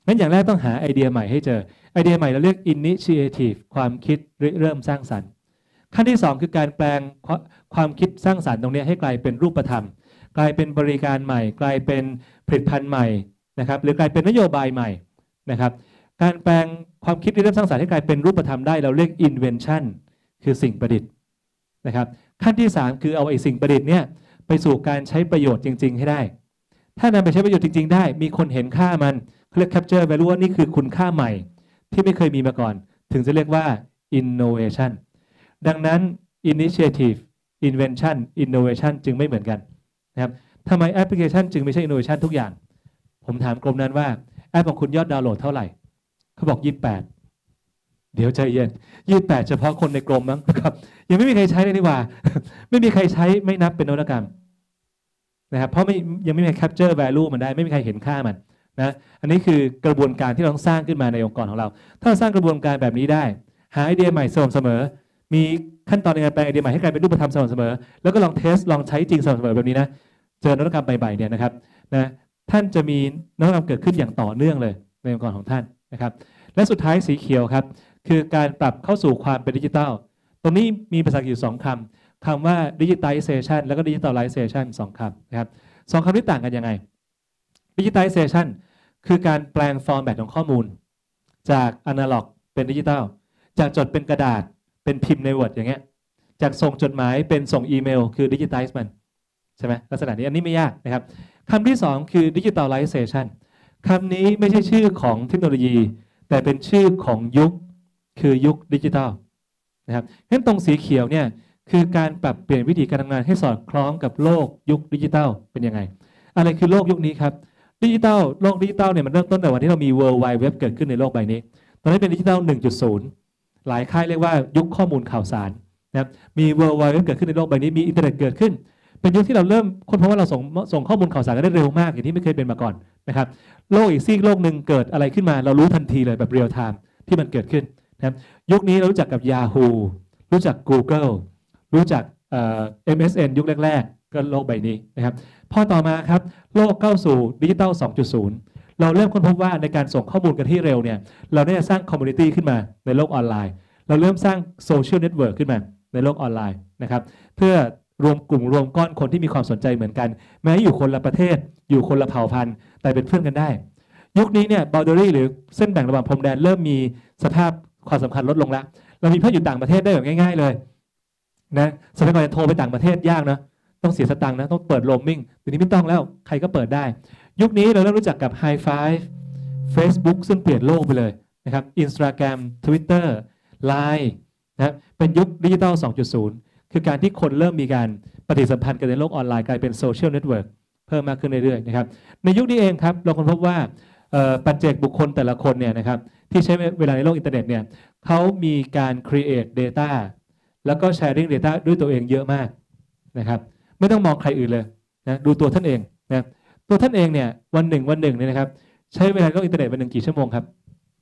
งั้นอย่างแรกต้องหาไอเดียใหม่ให้เจอไอเดียใหม่เราเรียก initiative ความคิดเริ่มสร้างสรรค์ขั้นที่สองคือการแปลงความคิดสร้างสรรค์ตรงนี้ให้กลายเป็นรูปธรรมกลายเป็นบริการใหม่กลายเป็นผลิตภัณฑ์ใหม่นะครับหรือกลายเป็นนโยบายใหม่นะครับการแปลงความคิดเริ่มสร้างสรรค์ให้กลายเป็นรูปธรรมได้เราเรียก invention คือสิ่งประดิษฐ์นะครับขั้นที่สามคือเอาไอ้สิ่งประดิษฐ์เนี่ยไปสู่การใช้ประโยชน์จริงๆให้ได้ถ้านำไปใช้ประโยชน์จริงๆได้มีคนเห็นค่ามันเขาเรียก capture value ว่านี่คือคุณค่าใหม่ที่ไม่เคยมีมาก่อนถึงจะเรียกว่า innovation ดังนั้น initiative invention innovation จึงไม่เหมือนกันนะครับทำไมแอปพลิเคชันจึงไม่ใช่ innovation ทุกอย่างผมถามกรมนั้นว่าแอปของคุณยอดดาวน์โหลดเท่าไหร่เขาบอกยี่สิบแปดเดี๋ยวใจเย็นยี่สิบแปดเฉพาะคนในกรมมั้งครับยังไม่มีใครใช้เลยนี่หว่าไม่มีใครใช้ไม่นับเป็นนวัตกรรมนะครับเพราะไม่ยังไม่มี capture value มันได้ไม่มีใครเห็นค่ามันนะอันนี้คือกระบวนการที่เราต้องสร้างขึ้นมาในองค์กรของเราถ้าเราสร้างกระบวนการแบบนี้ได้หาไอเดียใหม่สม่ำเสมอมีขั้นตอนในการแปลงไอเดียใหม่ให้กลายเป็นรูปธรรมสม่ำเสมอแล้วก็ลองเทสลองใช้จริงสม่ำเสมอแบบนี้นะเจอนวัตกรรมใหม่ๆเนี่ยนะครับนะท่านจะมีนวัตกรรมเกิดขึ้นอย่างต่อเนื่องเลยในองค์กรของท่านนะครับและสุดท้ายสีเขียวครับคือการปรับเข้าสู่ความเป็นดิจิทัลตรงนี้มีภาษาอังกฤษอยู่สองคำคำว่า digitalization แล้วก็ digitalization สองคำนะครับสองคำนี้ต่างกันยังไง digitalization คือการแปลงฟอร์แมตของข้อมูลจากอนาล็อกเป็นดิจิทัลจากจดเป็นกระดาษเป็นพิมพ์ใน Word อย่างเงี้ยจากส่งจดหมายเป็นส่งอีเมลคือ digitize มันใช่ไหมลักษณะนี้อันนี้ไม่ยากนะครับคำที่สองคือ digitalization คำนี้ไม่ใช่ชื่อของเทคโนโลยีแต่เป็นชื่อของยุคคือยุคดิจิทัลนะครับเพราะฉะนั้นตรงสีเขียวเนี่ยคือการปรับเปลี่ยนวิธีการทำงานให้สอดคล้องกับโลกยุคดิจิทัลเป็นยังไงอะไรคือโลกยุคนี้ครับดิจิทัลโลกดิจิทัลเนี่ยมันเริ่มต้นแต่วันที่เรามี World Wide Web เกิดขึ้นในโลกใบนี้ตอนนี้เป็นดิจิทัล หนึ่งจุดศูนย์ หลายค่ายเรียกว่ายุคข้อมูลข่าวสารนะครับมี World Wide Web เกิดขึ้นในโลกใบนี้มีอินเทอร์เน็ตเกิดขึ้นเป็นยุคที่เราเริ่มค้นพบว่าเราส่งส่งข้อมูลข่าวสารกันได้เร็วมากอย่างที่ไม่เคยเป็นมาก่อนนะครับโลกอีกซีกโลกหนึ่งเกิดอะไรขึ้นมาเรารู้ทันทีเลยแบบเรียลไทม์ที่มันเกิดขึ้นนะครับยุคนี้เรารู้จักกับ Yahoo รู้จัก Google รู้จักเอ่อ เอ็ม เอส เอ็น ยุคแรกๆก็โลกใบนี้นะครับพอต่อมาครับโลกเข้าสู่ดิจิทัล สองจุดศูนย์ เราเริ่มค้นพบว่าในการส่งข้อมูลกันที่เร็วเนี่ยเราได้สร้างคอมมูนิตี้ขึ้นมาในโลกออนไลน์เราเริ่มสร้างโซเชียลเน็ตเวิร์กขึ้นมาในโลกออนไลน์นะครับเพื่อรวมกลุ่มรวมก้อนคนที่มีความสนใจเหมือนกันแม้อยู่คนละประเทศอยู่คนละเผ่าพันธุ์แต่เป็นเพื่อนกันได้ยุคนี้เนี่ย boundary หรือเส้นแบ่งระหว่างพรมแดนเริ่มมีสภาพความสำคัญลดลงแล้วเรามีเพื่อนอยู่ต่างประเทศได้แบบง่ายๆเลยนะสมัยก่อนจะโทรไปต่างประเทศยากนะต้องเสียสตังค์นะต้องเปิดโรมมิ่งทีนี้ไม่ต้องแล้วใครก็เปิดได้ยุคนี้เราเริ่มรู้จักกับ High Five Facebook ซึ่งเปลี่ยนโลกไปเลยนะครับ Instagram Twitter ไลน์ นะเป็นยุคดิจิทัล สองจุดศูนย์ คือการที่คนเริ่มมีการปฏิสัมพันธ์กันในโลกออนไลน์กลายเป็นโซเชียลเน็ตเวิร์กเพิ่มมากขึ้นเรื่อยๆนะครับในยุคนี้เองครับเราค้นพบว่าปัจเจกบุคคลแต่ละคนเนี่ยนะครับที่ใช้เวลาในโลกอินเทอร์เน็ตเนี่ยเขามีการ create data แล้วก็ sharing data ด้วยตัวเองเยอะมากนะครับไม่ต้องมองใครอื่นเลยนะดูตัวท่านเองนะตัวท่านเองเนี่ยวันหนึ่งวันหนึ่งเนี่ยนะครับใช้เวลาในโลกอินเทอร์เน็ตวันหนึ่งกี่ชั่วโมงครับ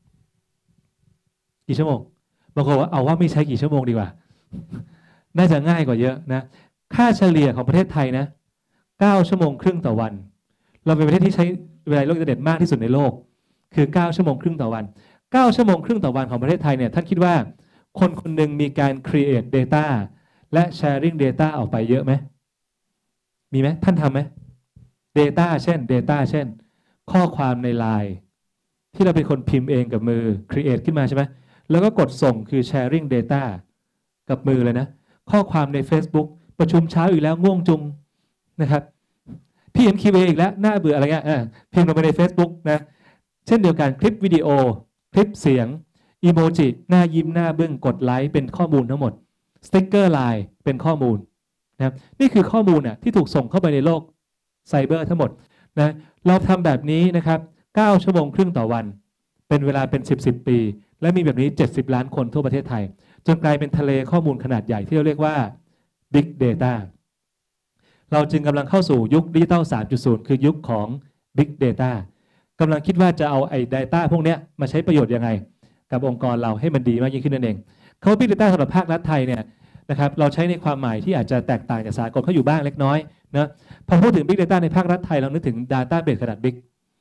กี่ชั่วโมงบางคนว่าเอาว่าไม่ใช้กี่ชั่วโมงดีกว่าน่าจะง่ายกว่าเยอะนะค่าเฉลี่ยของประเทศไทยนะเก้าชั่วโมงครึ่งต่อวันเราเป็นประเทศที่ใช้เวลาในโลกอินเทอร์เน็ตมากที่สุดในโลกคือเก้าชั่วโมงครึ่งต่อวันเก้าชั่วโมงครึ่งต่อวันของประเทศไทยเนี่ยท่านคิดว่าคนคนหนึ่งมีการ create data และ sharing data ออกไปเยอะไหมมีไหมท่านทำไหม data เช่น data เช่นข้อความใน ไลน์ ที่เราเป็นคนพิมพ์เองกับมือ create ขึ้นมาใช่ไหมแล้วก็กดส่งคือ sharing data กับมือเลยนะข้อความใน Facebook ประชุมเช้าอีกแล้วง่วงจุงนะครับพี่เห็น คิว เอ อีกแล้วน่าเบื่ออะไรเงี้ยพิมพ์ลงไปใน Facebook นะเช่นเดียวกันคลิปวิดีโอคลิปเสียงอีโมจิหน้ายิ้มหน้าบึ้งกดไลค์เป็นข้อมูลทั้งหมดสติ๊กเกอร์ไลน์เป็นข้อมูลนะครับนี่คือข้อมูลน่ะที่ถูกส่งเข้าไปในโลกไซเบอร์ทั้งหมดนะเราทำแบบนี้นะครับเก้าชั่วโมงครึ่งต่อวันเป็นเวลาเป็นสิบ สิบปีและมีแบบนี้เจ็ดสิบล้านคนทั่วประเทศไทยจนกลายเป็นทะเลข้อมูลขนาดใหญ่ที่เราเรียกว่า Big Data เราจึงกำลังเข้าสู่ยุคดิจิทัล สามจุดศูนย์ คือยุคของ Big Data กำลังคิดว่าจะเอาไอ้ Data พวกนี้มาใช้ประโยชน์ยังไงกับองค์กรเราให้มันดีมากยิ่งขึ้นนั่นเองคำว่า Big Data สำหรับภาครัฐไทยเนี่ยนะครับเราใช้ในความหมายที่อาจจะแตกต่างจากสากลเขาอยู่บ้างเล็กน้อยนะพอพูดถึง Big Data ในภาครัฐไทยเรานึกถึง Database ขนาด Big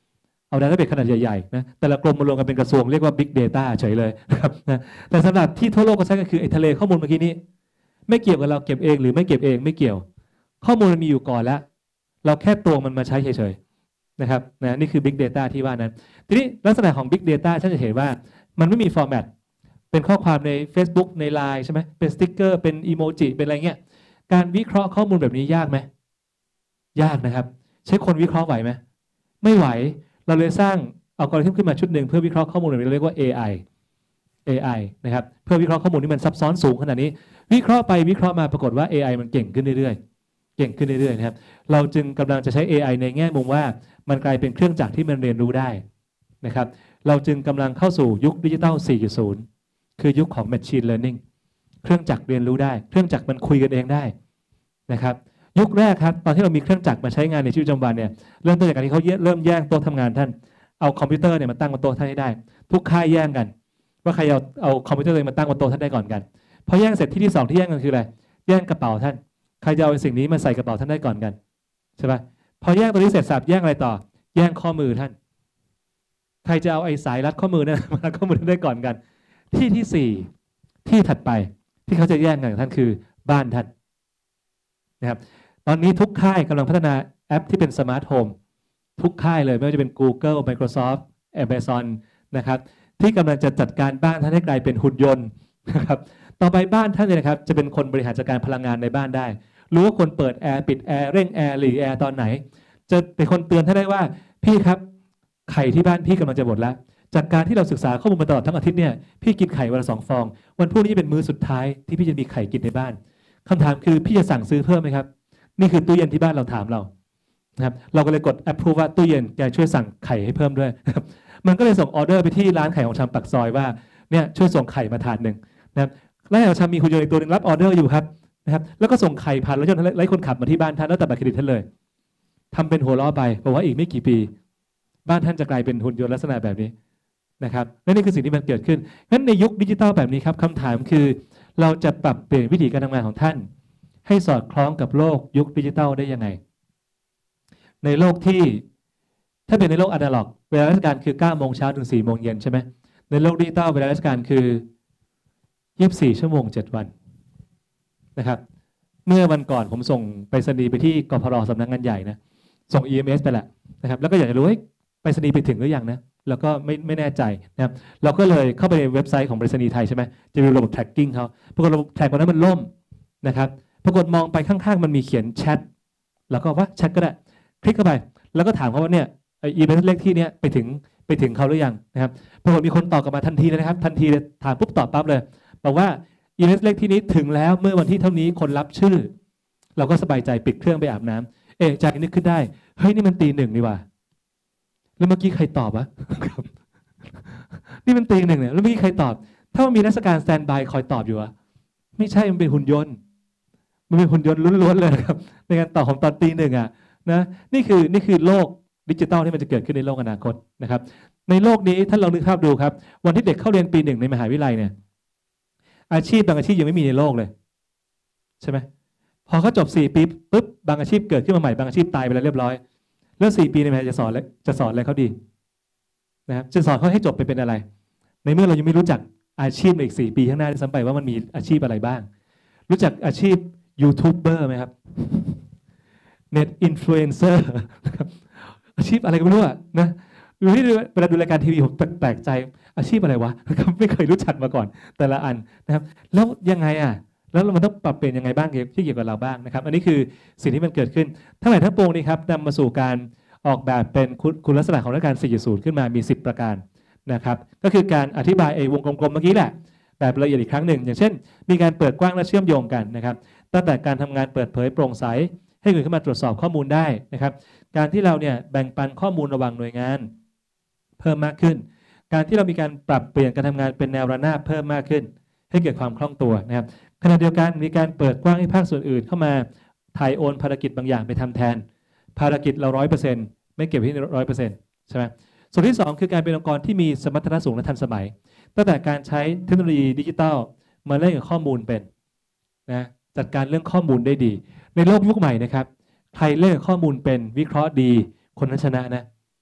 เอา database ขนาดใหญ่ๆนะแต่ละกรมมารวมกันเป็นกระทรวงเรียกว่า big data เฉยเลยนะครับนะแต่สำหรับที่ทั่วโลกก็ใช้ก็คือไอ้ทะเลข้อมูลเมื่อกี้นี้ไม่เกี่ยวกับเราเก็บเองหรือไม่เก็บเองไม่เกี่ยวข้อมูลมันมีอยู่ก่อนแล้วเราแค่ตัวมันมาใช้เฉยๆนะครับนะนี่คือ big data ที่ว่านั้นทีนี้ลักษณะของ big data ท่านจะเห็นว่ามันไม่มี format เป็นข้อความใน Facebook ใน ไลน์ ใช่ไหมเป็นสติ๊กเกอร์เป็นอีโมจิเป็นอะไรเงี้ยการวิเคราะห์ข้อมูลแบบนี้ยากไหมยากนะครับใช้คนวิเคราะห์ไหวไหมไม่ไหวเราเลยสร้างอัลกอริทึมขึ้นมาชุดหนึ่งเพื่อวิเคราะห์ข้อมูลแบบนี้เรียกว่า เอ ไอ เอ ไอ นะครับเพื่อวิเคราะห์ข้อมูลที่มันซับซ้อนสูงขนาดนี้วิเคราะห์ไปวิเคราะห์มาปรากฏว่า เอ ไอ มันเก่งขึ้นเรื่อยๆเก่งขึ้นเรื่อยๆนะครับเราจึงกำลังจะใช้ เอ ไอ ในแง่มุมว่ามันกลายเป็นเครื่องจักรที่มันเรียนรู้ได้นะครับเราจึงกำลังเข้าสู่ยุคดิจิทัล สี่จุดศูนย์ คือยุคของ Machine Learning เครื่องจักรเรียนรู้ได้เครื่องจักรมันคุยกันเองได้นะครับยุคแรกครับตอนที่เรามีเครื่องจักรมาใช้งานในชีวิตประจำวันเนี่ยเริ่มต้นจากการที่เขาเริ่มแย่งโต๊ะทำงานท่านเอาคอมพิวเตอร์เนี่ยมาตั้งบนโต๊ะท่านให้ได้ทุกค่ายแย่งกันว่าใครเอาเอาคอมพิวเตอร์ตัวเองมาตั้งบนโต๊ะท่านได้ก่อนกันพอแย่งเสร็จที่ที่สองที่แย่งกันคืออะไรแย่งกระเป๋าท่านใครจะเอาสิ่งนี้มาใส่กระเป๋าท่านได้ก่อนกันใช่ปะพอแย่งตัวนี้เสร็จสับแย่งอะไรต่อแย่งข้อมือท่านใครจะเอาไอ้สายรัดข้อมือนั่นมารัดข้อมือท่านได้ก่อนกันที่ที่สี่ที่ถัดไปที่เขาจะแย่งกันท่านคือบ้านท่านนะครับตอนนี้ทุกค่ายกำลังพัฒนาแอปที่เป็นสมาร์ทโฮมทุกค่ายเลยไม่ว่าจะเป็น Google Microsoft Amazon นะครับที่กำลังจะจัดการบ้านท่านให้กลายเป็นหุ่นยนต์นะครับต่อไปบ้านท่านเนี่ยนะครับจะเป็นคนบริหารจัดการพลังงานในบ้านได้รู้ว่าคนเปิดแอร์ปิดแอร์เร่งแอร์หลีแอร์ตอนไหนจะเป็นคนเตือนท่านได้ว่าพี่ครับไข่ที่บ้านพี่กำลังจะหมดแล้วจากการที่เราศึกษาข้อมูลมาตลอดทั้งอาทิตย์เนี่ยพี่กินไข่วันละสองฟองวันพรุ่งนี้เป็นมื้อสุดท้ายที่พี่จะมีไข่กินในบ้านคำถามคือพี่จะสั่งซื้อเพิ่มไหมครับนี่คือตู้เย็นที่บ้านเราถามเรานะครับเราก็เลยกด approve ว่าตู้เย็นแกช่วยสั่งไข่ให้เพิ่มด้วยมันก็เลยส่งออเดอร์ไปที่ร้านไข่ของชำปักซอยว่าเนี่ยช่วยส่งไข่มาถาดหนึ่งนะครับร้านไข่ของชำมีหุ่นยนต์อีกตัวหนึ่งรับออเดอร์อยู่ครับนะครับแล้วก็ส่งไข่ผ่านรถยนต์ไร้คนขับมาที่บ้านท่านแล้วตัดบัตรเครดิตท่านเลยทำเป็นหัวล้อไปเพราะว่าอีกไม่กี่ปีบ้านท่านจะกลายเป็นหุ่นยนต์ลักษณะแบบนี้นะครับและนี่คือสิ่งที่มันเกิดขึ้นงั้นในยุคดิจิทัลแบบนี้ครับคำถามคือเราจะปรับเปลี่ยนวิธีการทำงานของท่านให้สอดคล้องกับโลกยุคดิจิทัลได้ยังไงในโลกที่ถ้าเป็นในโลกอนาล็อกเวลาราชการคือเก้าโมงเช้าถึงสี่โมงเย็นใช่ไหมในโลกดิจิทัลเวลาราชการคือยี่สิบสี่ชั่วโมงเจ็ดวันนะครับเมื่อวันก่อนผมส่งไปรษณีย์ไปที่กพรสำนักงานใหญ่นะส่ง อี เอ็ม เอส ไปแหละนะครับแล้วก็อยากจะรู้ว่าไปรษณีย์ไปถึงหรือยังนะแล้วก็ไม่ไม่แน่ใจนะครับเราก็เลยเข้าไปในเว็บไซต์ของไปรษณีย์ไทยใช่ไหมจะมีระบบ tracking เขาปรากฏระบบ track วันนั้นมันล่มนะครับปรากฏมองไปข้างๆมันมีเขียนแชทแล้วก็ว่าแชทก็ได้คลิกเข้าไปแล้วก็ถามเขาว่าเนี่ยอีเมลเลขที่เนี้ยไปถึงไปถึงเขาหรือยังนะครับปรากฏมีคนตอบกลับมาทันทีเลยนะครับทันทีเลยถามปุ๊บตอบปั๊บเลยบอกว่าอีเมลเลขที่นี้ถึงแล้วเมื่อวันที่เท่านี้คนรับชื่อเราก็สบายใจปิดเครื่องไปอาบน้ำเอ๊ะใจนึกขึ้นได้เฮ้ยนี่มันตีหนึ่งนี่ว่าแล้วเมื่อกี้ใครตอบวะ นี่มันตีหนึ่งเนี่ยแล้วเมื่อกี้ใครตอบถ้ามันมีราชการสแตนบายคอยตอบอยู่วะไม่ใช่มันเป็นหุ่นยนต์มันเป็นหุ่นยนต์ล้วนๆเลยครับในการตอบของตอนตีหนึ่งอ่ะนะนี่คือนี่คือโลกดิจิทัลที่มันจะเกิดขึ้นในโลกอนาคตนะครับในโลกนี้ท่านลองนึกภาพดูครับวันที่เด็กเข้าเรียนปีหนึ่งในมหาวิทยาลัยเนี่ยอาชีพบางอาชีพยังไม่มีในโลกเลยใช่ไหมพอเขาจบสี่ปีปุ๊บบางอาชีพเกิดขึ้นมาใหม่บางอาชีพตายไปแล้วเรียบร้อยแล้วสี่ปีในมหาวิทยาลัยจะสอนแล้วจะสอนอะไรเขาดีนะครับจะสอนเขาให้จบไปเป็นอะไรในเมื่อเรายังไม่รู้จักอาชีพในอีกสี่ปีข้างหน้าด้วยซ้ำไปว่ามันมีอาชีพอะไรบ้างรู้จักอาชีพยูทูบเบอร์ไหมครับเน็ตอินฟลูเอนเซอร์อาชีพอะไรก็ไม่รู้อะนะดูที่เวลาดูรายการทีวีผมแปลกใจอาชีพอะไรวะไม่เคยรู้จักมาก่อนแต่ละอันนะครับแล้วยังไงอะแล้วมันต้องปรับเปลี่ยนยังไงบ้างที่เกี่ยวกับเราบ้างนะครับอันนี้คือสิ่งที่มันเกิดขึ้นทั้งหลายทั้งปวงนี้ครับนำมาสู่การออกแบบเป็นคุณลักษณะของราชการ สี่จุดศูนย์ ขึ้นมามีสิบประการนะครับก็คือการอธิบายไอ้วงกลมๆเมื่อกี้แหละแบบละเอียดอีกครั้งหนึ่งอย่างเช่นมีการเปิดกว้างและเชื่อมโยงกันนะครับตั้งแต่การทำงานเปิดเผยโปร่งใสให้คนเข้ามาตรวจสอบข้อมูลได้นะครับการที่เราเนี่ยแบ่งปันข้อมูลระหว่างหน่วยงานเพิ่มมากขึ้นการที่เรามีการปรับเปลี่ยนการทำงานเป็นแนวระนาบเพิ่มมากขึ้นให้เกิดความคล่องตัวนะครับขณะเดียวกันมีการเปิดกว้างให้ภาคส่วนอื่นเข้ามาถ่ายโอนภารกิจบางอย่างไปทำแทนภารกิจเราร้อยเปอร์เซ็นต์ไม่เก็บที่ร้อยเปอร์เซ็นต์ใช่ไหมส่วนที่สองคือการเป็นองค์กรที่มีสมรรถนะสูงและทันสมัยตั้งแต่การใช้เทคโนโลยีดิจิทัลมาเล่นกับข้อมูลเป็นนะจัดการเรื่องข้อมูลได้ดีในโลกยุคใหม่นะครับใครเล่นกับข้อมูลเป็นวิเคราะห์ดีคนนั้นชนะนะ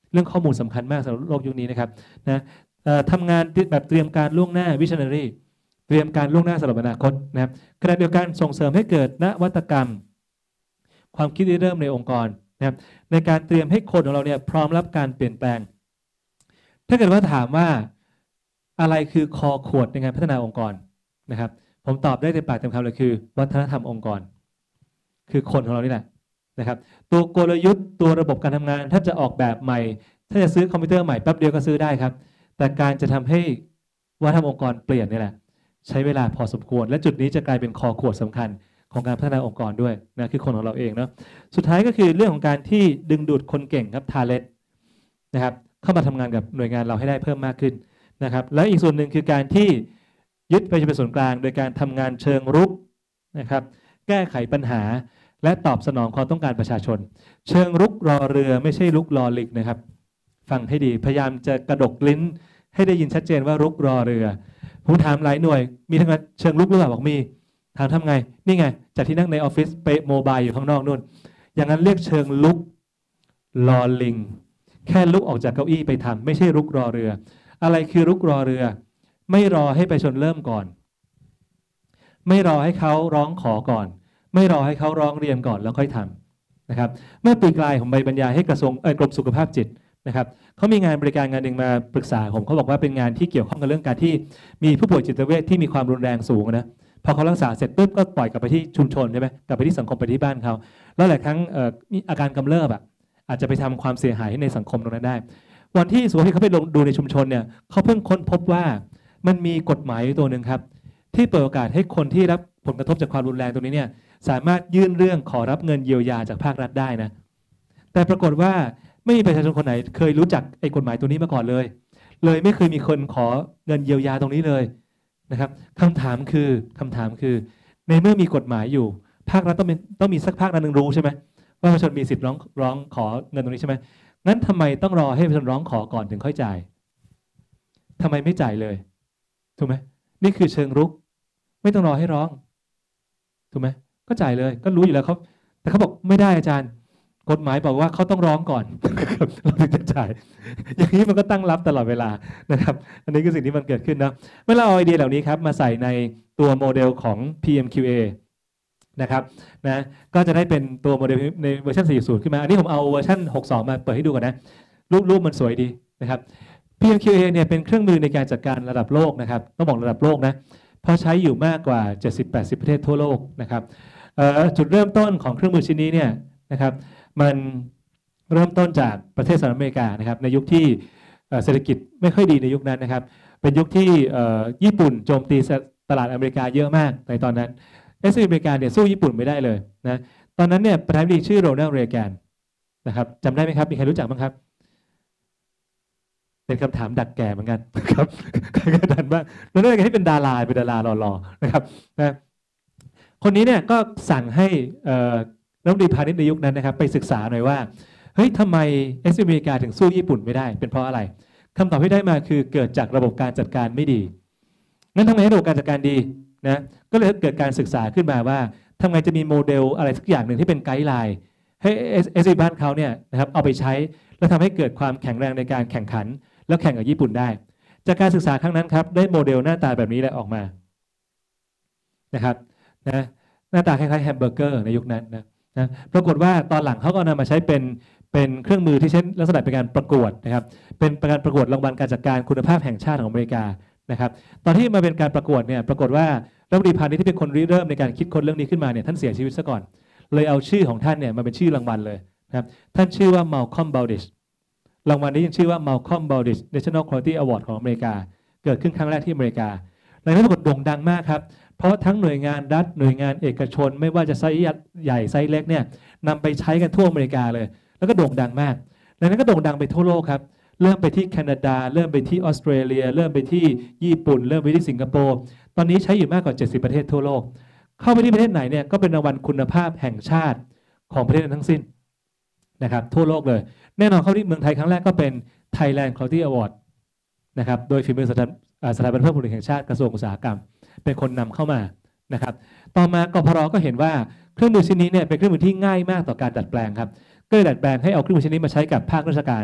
เรื่องข้อมูลสำคัญมากสำหรับโลกยุคนี้นะครับนะทำงานแบบเตรียมการล่วงหน้า visionary เตรียมการล่วงหน้าสำหรับอนาคตนะครับขณะเดียวกันส่งเสริมให้เกิดนวัตกรรมความคิดริเริ่มในองค์กรนะครับในการเตรียมให้คนของเราเนี่ยพร้อมรับการเปลี่ยนแปลงถ้าเกิดว่าถามว่าอะไรคือคอขวดในการพัฒนาองค์กรนะครับผมตอบได้เต็มปากเต็มคำเลยคือวัฒนธรรมองค์กรคือคนของเรานี่แหละนะครับตัวกลยุทธ์ตัวระบบการทำงานถ้าจะออกแบบใหม่ถ้าจะซื้อคอมพิวเตอร์ใหม่แป๊บเดียวก็ซื้อได้ครับแต่การจะทำให้วัฒนธรรมองค์กรเปลี่ยนนี่แหละใช้เวลาพอสมควรและจุดนี้จะกลายเป็นคอขวดสำคัญของการพัฒนาองค์กรด้วยนะคือคนของเราเองเนาะสุดท้ายก็คือเรื่องของการที่ดึงดูดคนเก่งครับ talent นะครับเข้ามาทำงานกับหน่วยงานเราให้ได้เพิ่มมากขึ้นนะครับและอีกส่วนหนึ่งคือการที่ยึดไปเป็นส่วนกลางโดยการทำงานเชิงรุกนะครับแก้ไขปัญหาและตอบสนองความต้องการประชาชนเชิงรุกรอเรือไม่ใช่รุกรอลิกนะครับฟังให้ดีพยายามจะกระดกลิ้นให้ได้ยินชัดเจนว่ารุกรอเรือผมถามหลายหน่วยมีทั้งนั้นเชิงรุกหรือเปล่าบอกมีถามทำไงนี่ไงจากที่นั่งในออฟฟิศไปโมบายอยู่ข้างนอกนู่นอย่างนั้นเรียกเชิงลุกรอลิงแค่ลุกออกจากเก้าอี้ไปทำไม่ใช่รุกรอเรืออะไรคือรุกรอเรือไม่รอให้ประชาชนเริ่มก่อนไม่รอให้เขาร้องขอก่อนไม่รอให้เขาร้องเรียนก่อนแล้วค่อยทำนะครับเมื่อปีกลายผมไปบรรยายให้กระทรวงกรมสุขภาพจิตนะครับเขามีงานบริการงานหนึ่งมาปรึกษาผมเขาบอกว่าเป็นงานที่เกี่ยวข้องกับเรื่องการที่มีผู้ป่วยจิตเวชที่มีความรุนแรงสูงนะพอเขารักษาเสร็จปุ๊บก็ปล่อยกลับไปที่ชุมชนใช่ไหมกลับไปที่สังคมไปที่บ้านเขาแล้วหลายครั้งมีอาการกำเริบอ่ะอาจจะไปทำความเสียหายให้ในสังคมตรงนั้นได้วันที่สุขภาพเขาไปลงดูในชุมชนเนี่ยเขาเพิ่งค้นพบว่ามันมีกฎหมายตัวหนึ่งครับที่เปิดโอกาสให้คนที่รับผลกระทบจากความรุนแรงตรงนี้เนี่ยสามารถยื่นเรื่องขอรับเงินเยียวยาจากภาครัฐได้นะแต่ปรากฏว่าไม่มีประชาชนคนไหนเคยรู้จักไอ้กฎหมายตัวนี้มาก่อนเลยเลยไม่เคยมีคนขอเงินเยียวยาตรงนี้เลยนะครับคำถามคือคำถามคือในเมื่อมีกฎหมายอยู่ภาครัฐต้องเป็นต้องมีสักภาครัฐหนึ่งรู้ใช่ไหมว่าประชาชนมีสิทธิ์ร้องร้องขอเงินตรงนี้ใช่ไหมงั้นทำไมต้องรอให้ประชาชนร้องขอก่อนถึงค่อยจ่ายทำไมไม่จ่ายเลยถูกไหมนี่คือเชิงรุกไม่ต้องรอให้ร้องถูกไหมก็จ่ายเลยก็รู้อยู่แล้วเขาแต่เขาบอกไม่ได้อาจารย์กฎหมายบอกว่าเขาต้องร้องก่อน เราถึงจะจ่ายอย่างนี้มันก็ตั้งรับตลอดเวลานะครับอันนี้คือสิ่งที่มันเกิดขึ้นนะเมื่อเราเอาไอเดียเหล่านี้ครับมาใส่ในตัวโมเดลของ พี เอ็ม คิว เอ นะครับนะก็จะได้เป็นตัวโมเดลในเวอร์ชัน สี่จุดศูนย์ ขึ้นมาอันนี้ผมเอาเวอร์ชันหกสิบสองมาเปิดให้ดูก่อนนะรูปรูปมันสวยดีนะครับ พี เอ็ม คิว เอ เนี่ยเป็นเครื่องมือในการจัดการระดับโลกนะครับต้องบอกระดับโลกนะเพราะใช้อยู่มากกว่า เจ็ดสิบถึงแปดสิบ ประเทศทั่วโลกนะครับจุดเริ่มต้นของเครื่องมือชิ้นนี้เนี่ยนะครับมันเริ่มต้นจากประเทศสหรัฐอเมริกานะครับในยุคที่เศรษฐกิจไม่ค่อยดีในยุคนั้นนะครับเป็นยุคที่ญี่ปุ่นโจมตีตลาดอเมริกาเยอะมากในตอนนั้นเอส เอ็ม อเมริกาเนี่ยสู้ญี่ปุ่นไม่ได้เลยนะตอนนั้นเนี่ยประธานาธิบดีชื่อโรนัลด์ เรแกนนะครับจำได้ไหมครับมีใครรู้จักบ้างครับเป็นคำถามดักแก่เหมือนกันครับใครก็ดันบ้างโรนัลด์ เรแกนที่เป็นดาราเป็นดาราหล่อๆนะครับนะคนนี้เนี่ยก็สั่งให้รัฐมนตรีพาณิชย์ในยุคนั้นนะครับไปศึกษาหน่อยว่าเฮ้ยทำไมเอส เอ็ม อเมริกาถึงสู้ญี่ปุ่นไม่ได้เป็นเพราะอะไรคำตอบที่ได้มาคือเกิดจากระบบการจัดการไม่ดีงั้นทำไมให้ระบบการจัดการดีนะก็เลยเกิดการศึกษาขึ้นมาว่าทำไงจะมีโมเดลอะไรสักอย่างหนึ่งที่เป็นไกด์ไลน์ให้เอส เอ็ม บ้านเขาเนี่ยนะครับเอาไปใช้แล้วทำให้เกิดความแข็งแรงในการแข่งขันแล้วแข่งกับญี่ปุ่นได้จากการศึกษาครั้งนั้นครับได้โมเดลหน้าตาแบบนี้แหละออกมานะครับนะหน้าตาคล้ายๆแฮมเบอร์เกอร์ในยุคนั้นนะนะปรากฏว่าตอนหลังเขาก็นำมาใช้เป็นเป็นเครื่องมือที่ใช้ลักษณะเป็นการประกวดนะครับเป็นการประกวดรางวัลการจัดการคุณภาพแห่งชาติของอเมริกานะครับตอนที่มาเป็นการประกวดเนี่ยปรากฏว่ารัฐมนตรีพาณิชย์ที่เป็นคนริเริ่มในการคิดค้นเรื่องนี้ขึ้นมาเนี่ยท่านเสียชีวิตซะก่อนเลยเอาชื่อของท่านเนี่ยมาเป็นชื่อรางวัลเลยนะครับท่านชื่อว่า Malcolm Baldrige รางวัลนี้ยังชื่อว่า Malcolm Baldrige National Quality Award ของอเมริกาเกิดขึ้นครั้งแรกที่อเมริการายนั้นปรากฏโด่งดังมากครับเพราะทั้งหน่วยงานรัฐหน่วยงานเอกชนไม่ว่าจะไซส์ใหญ่ไซส์เล็กเนี่ยนำไปใช้กันทั่วอเมริกาเลยแล้วก็โด่งดังมากรายนั้นก็โด่งดังไปทั่วโลกครับเริ่มไปที่แคนาดาเริ่มไปที่ออสเตรเลียเริ่มไปที่ญี่ปุ่นเริ่มไปที่สิงคโปร์ตอนนี้ใช้อยู่มากกว่าเจ็ดสิบประเทศทั่วโลกเข้าไปที่ประเทศไหนเนี่ยก็เป็นรางวัลคุณภาพแห่งชาติของประเทศทั้งสิ้นนะครับทั่วโลกเลยแน่นอนเข้าที่เมืองไทยครั้งแรกก็เป็น Thailand Quality Award นะครับโดยฝีมือสถาสถาบันเพิ่มผลิตแห่งชาติกระทรวงอุตสาหกรรมเป็นคนนำเข้ามานะครับต่อมากพร.ก็เห็นว่าเครื่องมือชิ้นนี้เนี่ยเป็นเครื่องมือที่ง่ายมากต่อการดัดแปลงครับก็เลยดัดแปลงให้เอาเครื่องมือชิ้นนี้มาใช้กับภาคราชการ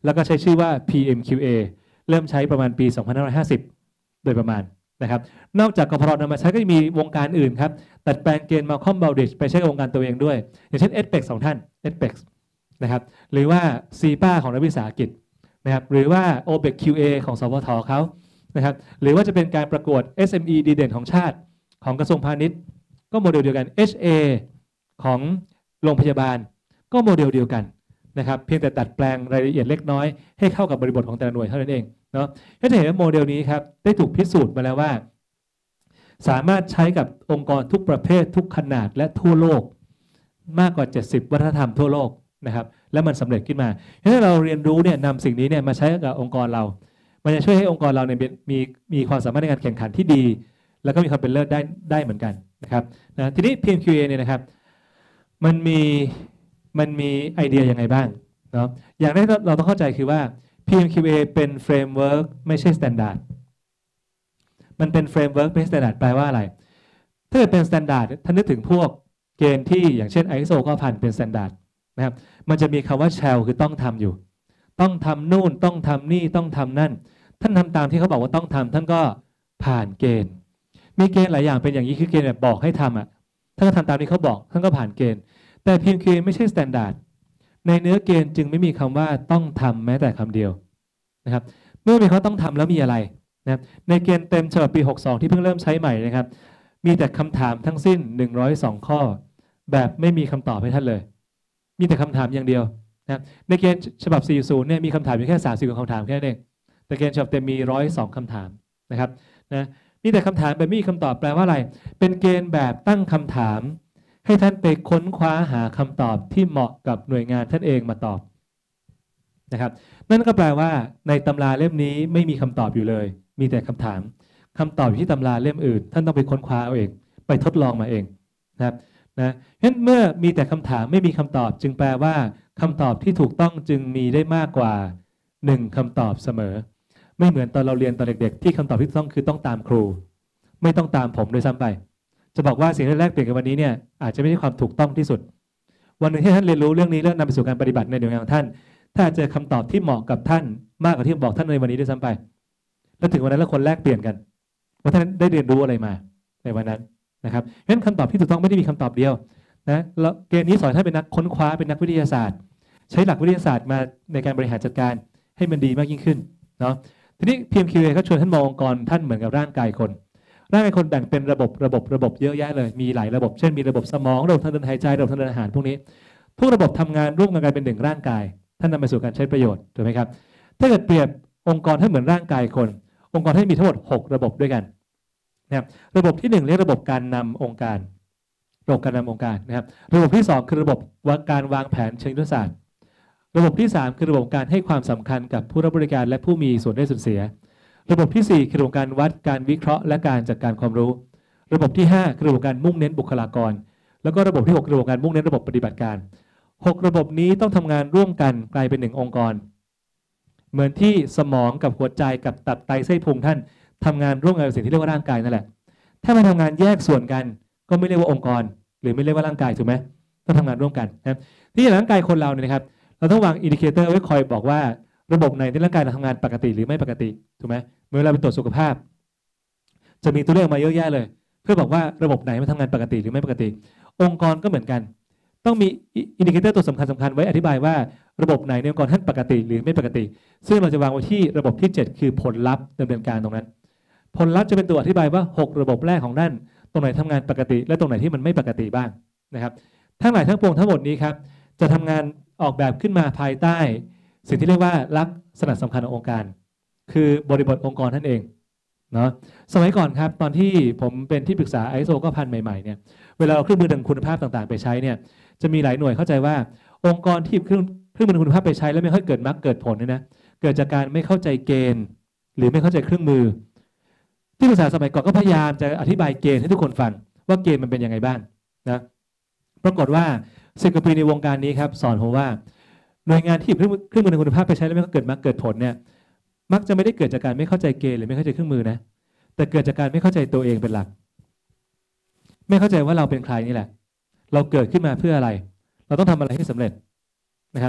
แล้วก็ใช้ชื่อว่า พี เอ็ม คิว เอ เริ่มใช้ประมาณปีสองพันห้าร้อยห้าสิบโดยประมาณนะครับนอกจากกพรนำมาใช้ก็จะมีวงการอื่นครับตัดแปลงเกณฑ์ Malcolm Baldrige ไปใช้กับวงการตัวเองด้วยอย่างเช่น เอส พี อี ซี สองท่าน เอส พี อี ซี นะครับหรือว่า ซี พี เอ ของรัฐวิสาหกิจนะครับหรือว่า โอ บี อี ซี คิว เอ ของสวทเขานะครับหรือว่าจะเป็นการประกวด เอส เอ็ม อี ดีเด่นของชาติของกระทรวงพาณิชย์ก็โมเดลเดียวกัน เอช เอ ของโรงพยาบาลก็โมเดลเดียวกันนะครับเพียงแต่ดัดแปลงรายละเอียดเล็กน้อยให้เข้ากับบริบทของแต่ละหน่วยเท่านั้นเองเนาะก็จะเห็นว่าโมเดลนี้ครับได้ถูกพิสูจน์มาแล้วว่าสามารถใช้กับองค์กรทุกประเภททุกขนาดและทั่วโลกมากกว่าเจ็ดสิบวัฒนธรรมทั่วโลกนะครับและมันสำเร็จขึ้นมาถ้าเราเรียนรู้เนี่ยนำสิ่งนี้เนี่ยมาใช้กับองค์กรเรามันจะช่วยให้องค์กรเราเนี่ยมีมีความสามารถในการแข่งขันที่ดีแล้วก็มีความเป็นเลิศได้ได้เหมือนกันนะครับนะทีนี้ พี เอ็ม คิว เอ เนี่ยนะครับมันมีมันมีไอเดียยังไงบ้างเนาะอย่างแรกเราต้องเข้าใจคือว่า พี เอ็ม คิว เอ เป็นเฟรมเวิร์กไม่ใช่ standard มันเป็นเฟรมเวิร์กไม่ใช่ standard แปลว่าอะไรถ้าเกิดเป็น standard ท่านนึกถึงพวกเกณฑ์ที่อย่างเช่น ไอ เอส โอ เก้าพันเป็น standard นะครับมันจะมีคำว่า shall คือต้องทำอยู่ต้องทำนู่นต้องทำนี่ต้องทำนั่นท่านทำตามที่เขาบอกว่าต้องทำท่านก็ผ่านเกณฑ์มีเกณฑ์หลายอย่างเป็นอย่างนี้คือเกณฑ์แบบบอกให้ทำอ่ะท่านก็ทำตามที่เขาบอกท่านก็ผ่านเกณฑ์แต่ พี เอ็ม คิว เอ ไม่ใช่ standard ในเนื้อเกณฑ์จึงไม่มีคำว่าต้องทำแม้แต่คำเดียวนะครับเมื่อมีเขาต้องทำแล้วมีอะไรนะครับในเกณฑ์เต็มฉบับปีหกสิบสองที่เพิ่งเริ่มใช้ใหม่นะครับมีแต่คำถามทั้งสิ้นหนึ่งร้อยสองข้อแบบไม่มีคำตอบให้ท่านเลยมีแต่คำถามอย่างเดียวนะครับในเกณฑ์ฉบับสี่สิบเนี่ยมีคำถามอยู่แค่สามสิบกว่าคำถามแค่นั้นเองแต่เกณฑ์ฉบับเต็มมีหนึ่งร้อยสองคำถามนะครับนะมีแต่คำถามแบบไม่มีคำตอบแปลว่าอะไรเป็นเกณฑ์แบบตั้งคำถามให้ท่านไปค้นคว้าหาคำตอบที่เหมาะกับหน่วยงานท่านเองมาตอบนะครับนั่นก็แปลว่าในตำราเล่มนี้ไม่มีคำตอบอยู่เลยมีแต่คำถามคำตอบอยู่ที่ตำราเล่มอื่นท่านต้องไปค้นคว้าเอาเองไปทดลองมาเองนะครับนะเพราะฉะนั้นเมื่อมีแต่คำถามไม่มีคำตอบจึงแปลว่าคำตอบที่ถูกต้องจึงมีได้มากกว่าหนึ่งคำตอบเสมอไม่เหมือนตอนเราเรียนตอนเด็กๆที่คำตอบที่ต้องคือต้องตามครูไม่ต้องตามผมโดยซ้ำไปจะบอกว่าสิ่งที่แลกเปลี่ยนกันวันนี้เนี่ยอาจจะไม่ใช่ความถูกต้องที่สุดวันหนึ่งที่ท่านเรียนรู้เรื่องนี้แล้วนำไปสู่การปฏิบัติในหน่วยงานของท่านถ้าเจอคำตอบที่เหมาะกับท่านมากกว่าที่ผมบอกท่านในวันนี้ด้วยซ้ำไปแล้วถึงวันนั้นแล้วคนแลกเปลี่ยนกันว่าท่านได้เรียนรู้อะไรมาในวันนั้นนะครับเพราะฉะนั้นคำตอบที่ถูกต้องไม่ได้มีคำตอบเดียวนะแล้วเกณฑ์นี้สอนท่านเป็นนักค้นคว้าเป็นนักวิทยาศาสตร์ใช้หลักวิทยาศาสตร์มาในการบริหารจัดการให้มันดีมากยิ่งขึ้นเนาะทีนี้ พี เอ็ม คิว เอ เขาชวนท่านมององค์กรท่านเหมือนกับร่างกายคนร่างกายคนแบ่งเป็นระบบระบบระบบเยอะแยะเลยมีหลายระบบเช่นมีระบบสมองระบบทางเดินหายใจระบบทางเดินอาหารพวกนี้ทุกระบบทำงานร่วมกันกลายเป็นหนึ่งร่างกายท่านนำไปสู่การใช้ประโยชน์ถูกไหมครับถ้าเกิดเปรียบองค์กรท่านเหมือนร่างกายคนองค์กรท่านมีทั้งหมดหกระบบด้วยกันนะครับระบบที่หนึ่งเรียกระบบการนำองค์การระบบการนำองค์การนะครับระบบที่สองคือระบบการวางแผนเชิงยุทธศาสตร์ระบบที่สามคือระบบการให้ความสำคัญกับผู้รับบริการและผู้มีส่วนได้ส่วนเสียระบบที่สี่คือระบบการวัดการวิเคราะห์และการจัดการความรู้ระบบที่ห้าคือระบบการมุ่งเน้นบุคลากรแล้วก็ระบบที่หกคือระบบการมุ่งเน้นระบบปฏิบัติการหกระบบนี้ต้องทำงานร่วมกันกลายเป็นหนึ่งองค์กรเหมือนที่สมองกับหัวใจกับตับไตไส้พุงท่านทำงานร่วมกันกับสิ่งที่เรียกว่าร่างกายนั่นแหละถ้ามันทำงานแยกส่วนกันก็ไม่เรียกว่าองค์กรหรือไม่เรียกว่าร่างกายถูกไหมต้องทำงานร่วมกันนะครับที่ร่างกายคนเราเนี่ยนะครับเราต้องวางอินดิเคเตอร์ไว้คอยบอกว่าระบบในร่างกายเราทำงานปกติหรือไม่ปกติถูกไหมเมื่อเราไปตรวจสุขภาพจะมีตัวเลขมาเยอะแยะเลยเพื่อบอกว่าระบบไหนมันทำงานปกติหรือไม่ปกติองค์กรก็เหมือนกันต้องมีอินดิเคเตอร์ตัวสำคัญสำคัญไว้อธิบายว่าระบบไหนในองค์กรท่านปกติหรือไม่ปกติซึ่งเราจะวางไว้ที่ระบบที่เจ็ดคือผลลัพธ์ดำเนินการตรงนั้นผลลัพธ์จะเป็นตัวอธิบายว่าหกระบบแรกของท่านตรงไหนทำงานปกติและตรงไหนที่มันไม่ปกติบ้างนะครับทั้งหลายทั้งปวงทั้งหมดนี้ครับจะทำงานออกแบบขึ้นมาภายใต้สิ่งที่เรียกว่าลักษณะสำคัญขององค์การคือบริบทองค์กรท่านเองเนาะสมัยก่อนครับตอนที่ผมเป็นที่ปรึกษา ไอ เอส โอ เก้าพันใหม่ๆเนี่ยเวลาเราเครื่องมือทางคุณภาพต่างๆไปใช้เนี่ยจะมีหลายหน่วยเข้าใจว่าองค์กรที่เครื่องเครื่องมือคุณภาพไปใช้แล้วไม่ค่อยเกิดมรรคเกิดผลเนี่ยนะเกิดจากการไม่เข้าใจเกณฑ์หรือไม่เข้าใจเครื่องมือที่ปรึกษาสมัยก่อนก็พยายามจะอธิบายเกณฑ์ให้ทุกคนฟังว่าเกณฑ์มันเป็นยังไงบ้างนะปรากฏว่าสิบกว่าปีในวงการนี้ครับสอนผมว่าหน่วยงานที่เครื่องเครื่องมือคุณภาพไปใช้แล้วไม่เกิดมรรคเกิดผลเนี่ยมักจะไม่ได้เกิดจากการไม่เข้าใจเกณฑ์หรือไม่เข้าใจเครื่องมือนะแต่เกิดจากการไม่เข้าใจตัวเองเป็นหลักไม่เข้าใจว่าเราเป็นใครนี่แหละเราเกิดขึ้นมาเพื่ออะไรเราต้องทำอะไรให้สำเร็จนะครับ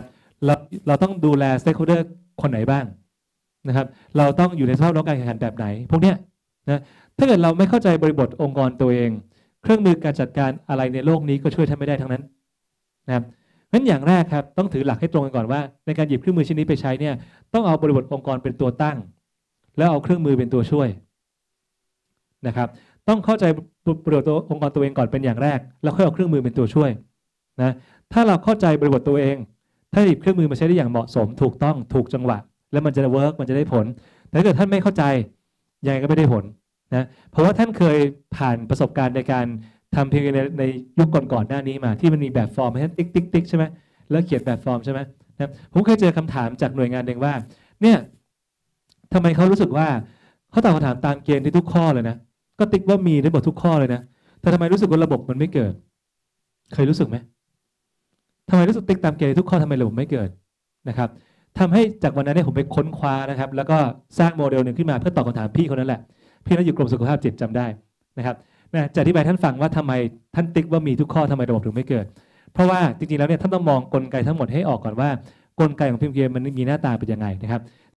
เราเราต้องดูแล stakeholder คนไหนบ้างนะครับเราต้องอยู่ในสภาพการแข่งขันแบบไหนพวกเนี้ยนะถ้าเกิดเราไม่เข้าใจบริบทองค์กรตัวเองเครื่องมือการจัดการอะไรในโลกนี้ก็ช่วยท่านไม่ได้ทั้งนั้นนะครับงั้นอย่างแรกครับต้องถือหลักให้ตรงกันก่อนว่าในการหยิบเครื่องมือชิ้นนี้ไปใช้เนี่ยต้องเอาบริบทองค์กรเป็นตัวตั้งแล้วเอาเครื่องมือเป็นตัวช่วยนะครับต้องเข้าใจบริบทตัวองค์กรตัวเองก่อนเป็นอย่างแรกแล้วค่อยเอาเครื่องมือเป็นตัวช่วยนะถ้าเราเข้าใจบริบทตัวเองถ้าหยิบเครื่องมือมาใช้ได้อย่างเหมาะสมถูกต้องถูกจังหวะแล้วมันจะเวิร์กมันจะได้ผลแต่ถ้าเกิดท่านไม่เข้าใจยังไงก็ไม่ได้ผลนะเพราะว่าท่านเคยผ่านประสบการณ์ในการทำเพียงในในยุคก่อนๆหน้านี้มาที่มันมีแบบฟอร์มให้ท่านติ๊กติ๊กติ๊กใช่ไหมแล้วเขียนแบบฟอร์มใช่ไหมนะผมเคยเจอคำถามจากหน่วยงานหนึ่งว่าเนี่ยทำไมเขารู้สึกว่าเขาตอบคำถามตามเกณฑ์ที่ทุกข้อเลยนะก็ติ๊กว่ามีได้หมดทุกข้อเลยนะแต่ทำไมรู้สึกว่าระบบมันไม่เกิดเคยรู้สึกไหมทำไมรู้สึกติ๊กตามเกณฑ์ทุกข้อทำไมระบบไม่เกิดนะครับทำให้จากวันนั้นเนี่ยผมไปค้นคว้านะครับแล้วก็สร้างโมเดลหนึ่งขึ้นมาเพื่อตอบคำถามพี่คนนั้นแหละพี่นั้นอยู่กรมสุขภาพจิตจำได้นะครับนะจะอธิบายท่านฟังว่าทำไมท่านติ๊กว่ามีทุกข้อทำไมระบบถึงไม่เกิดเพราะว่าจริงๆแล้วเนี่ยท่านต้องมองกลไกทั้งหมดให้ออกก่อนว่ากลไกของพี เอ็ม เค มันมีหน้าตาเป็นยังไงนะครับ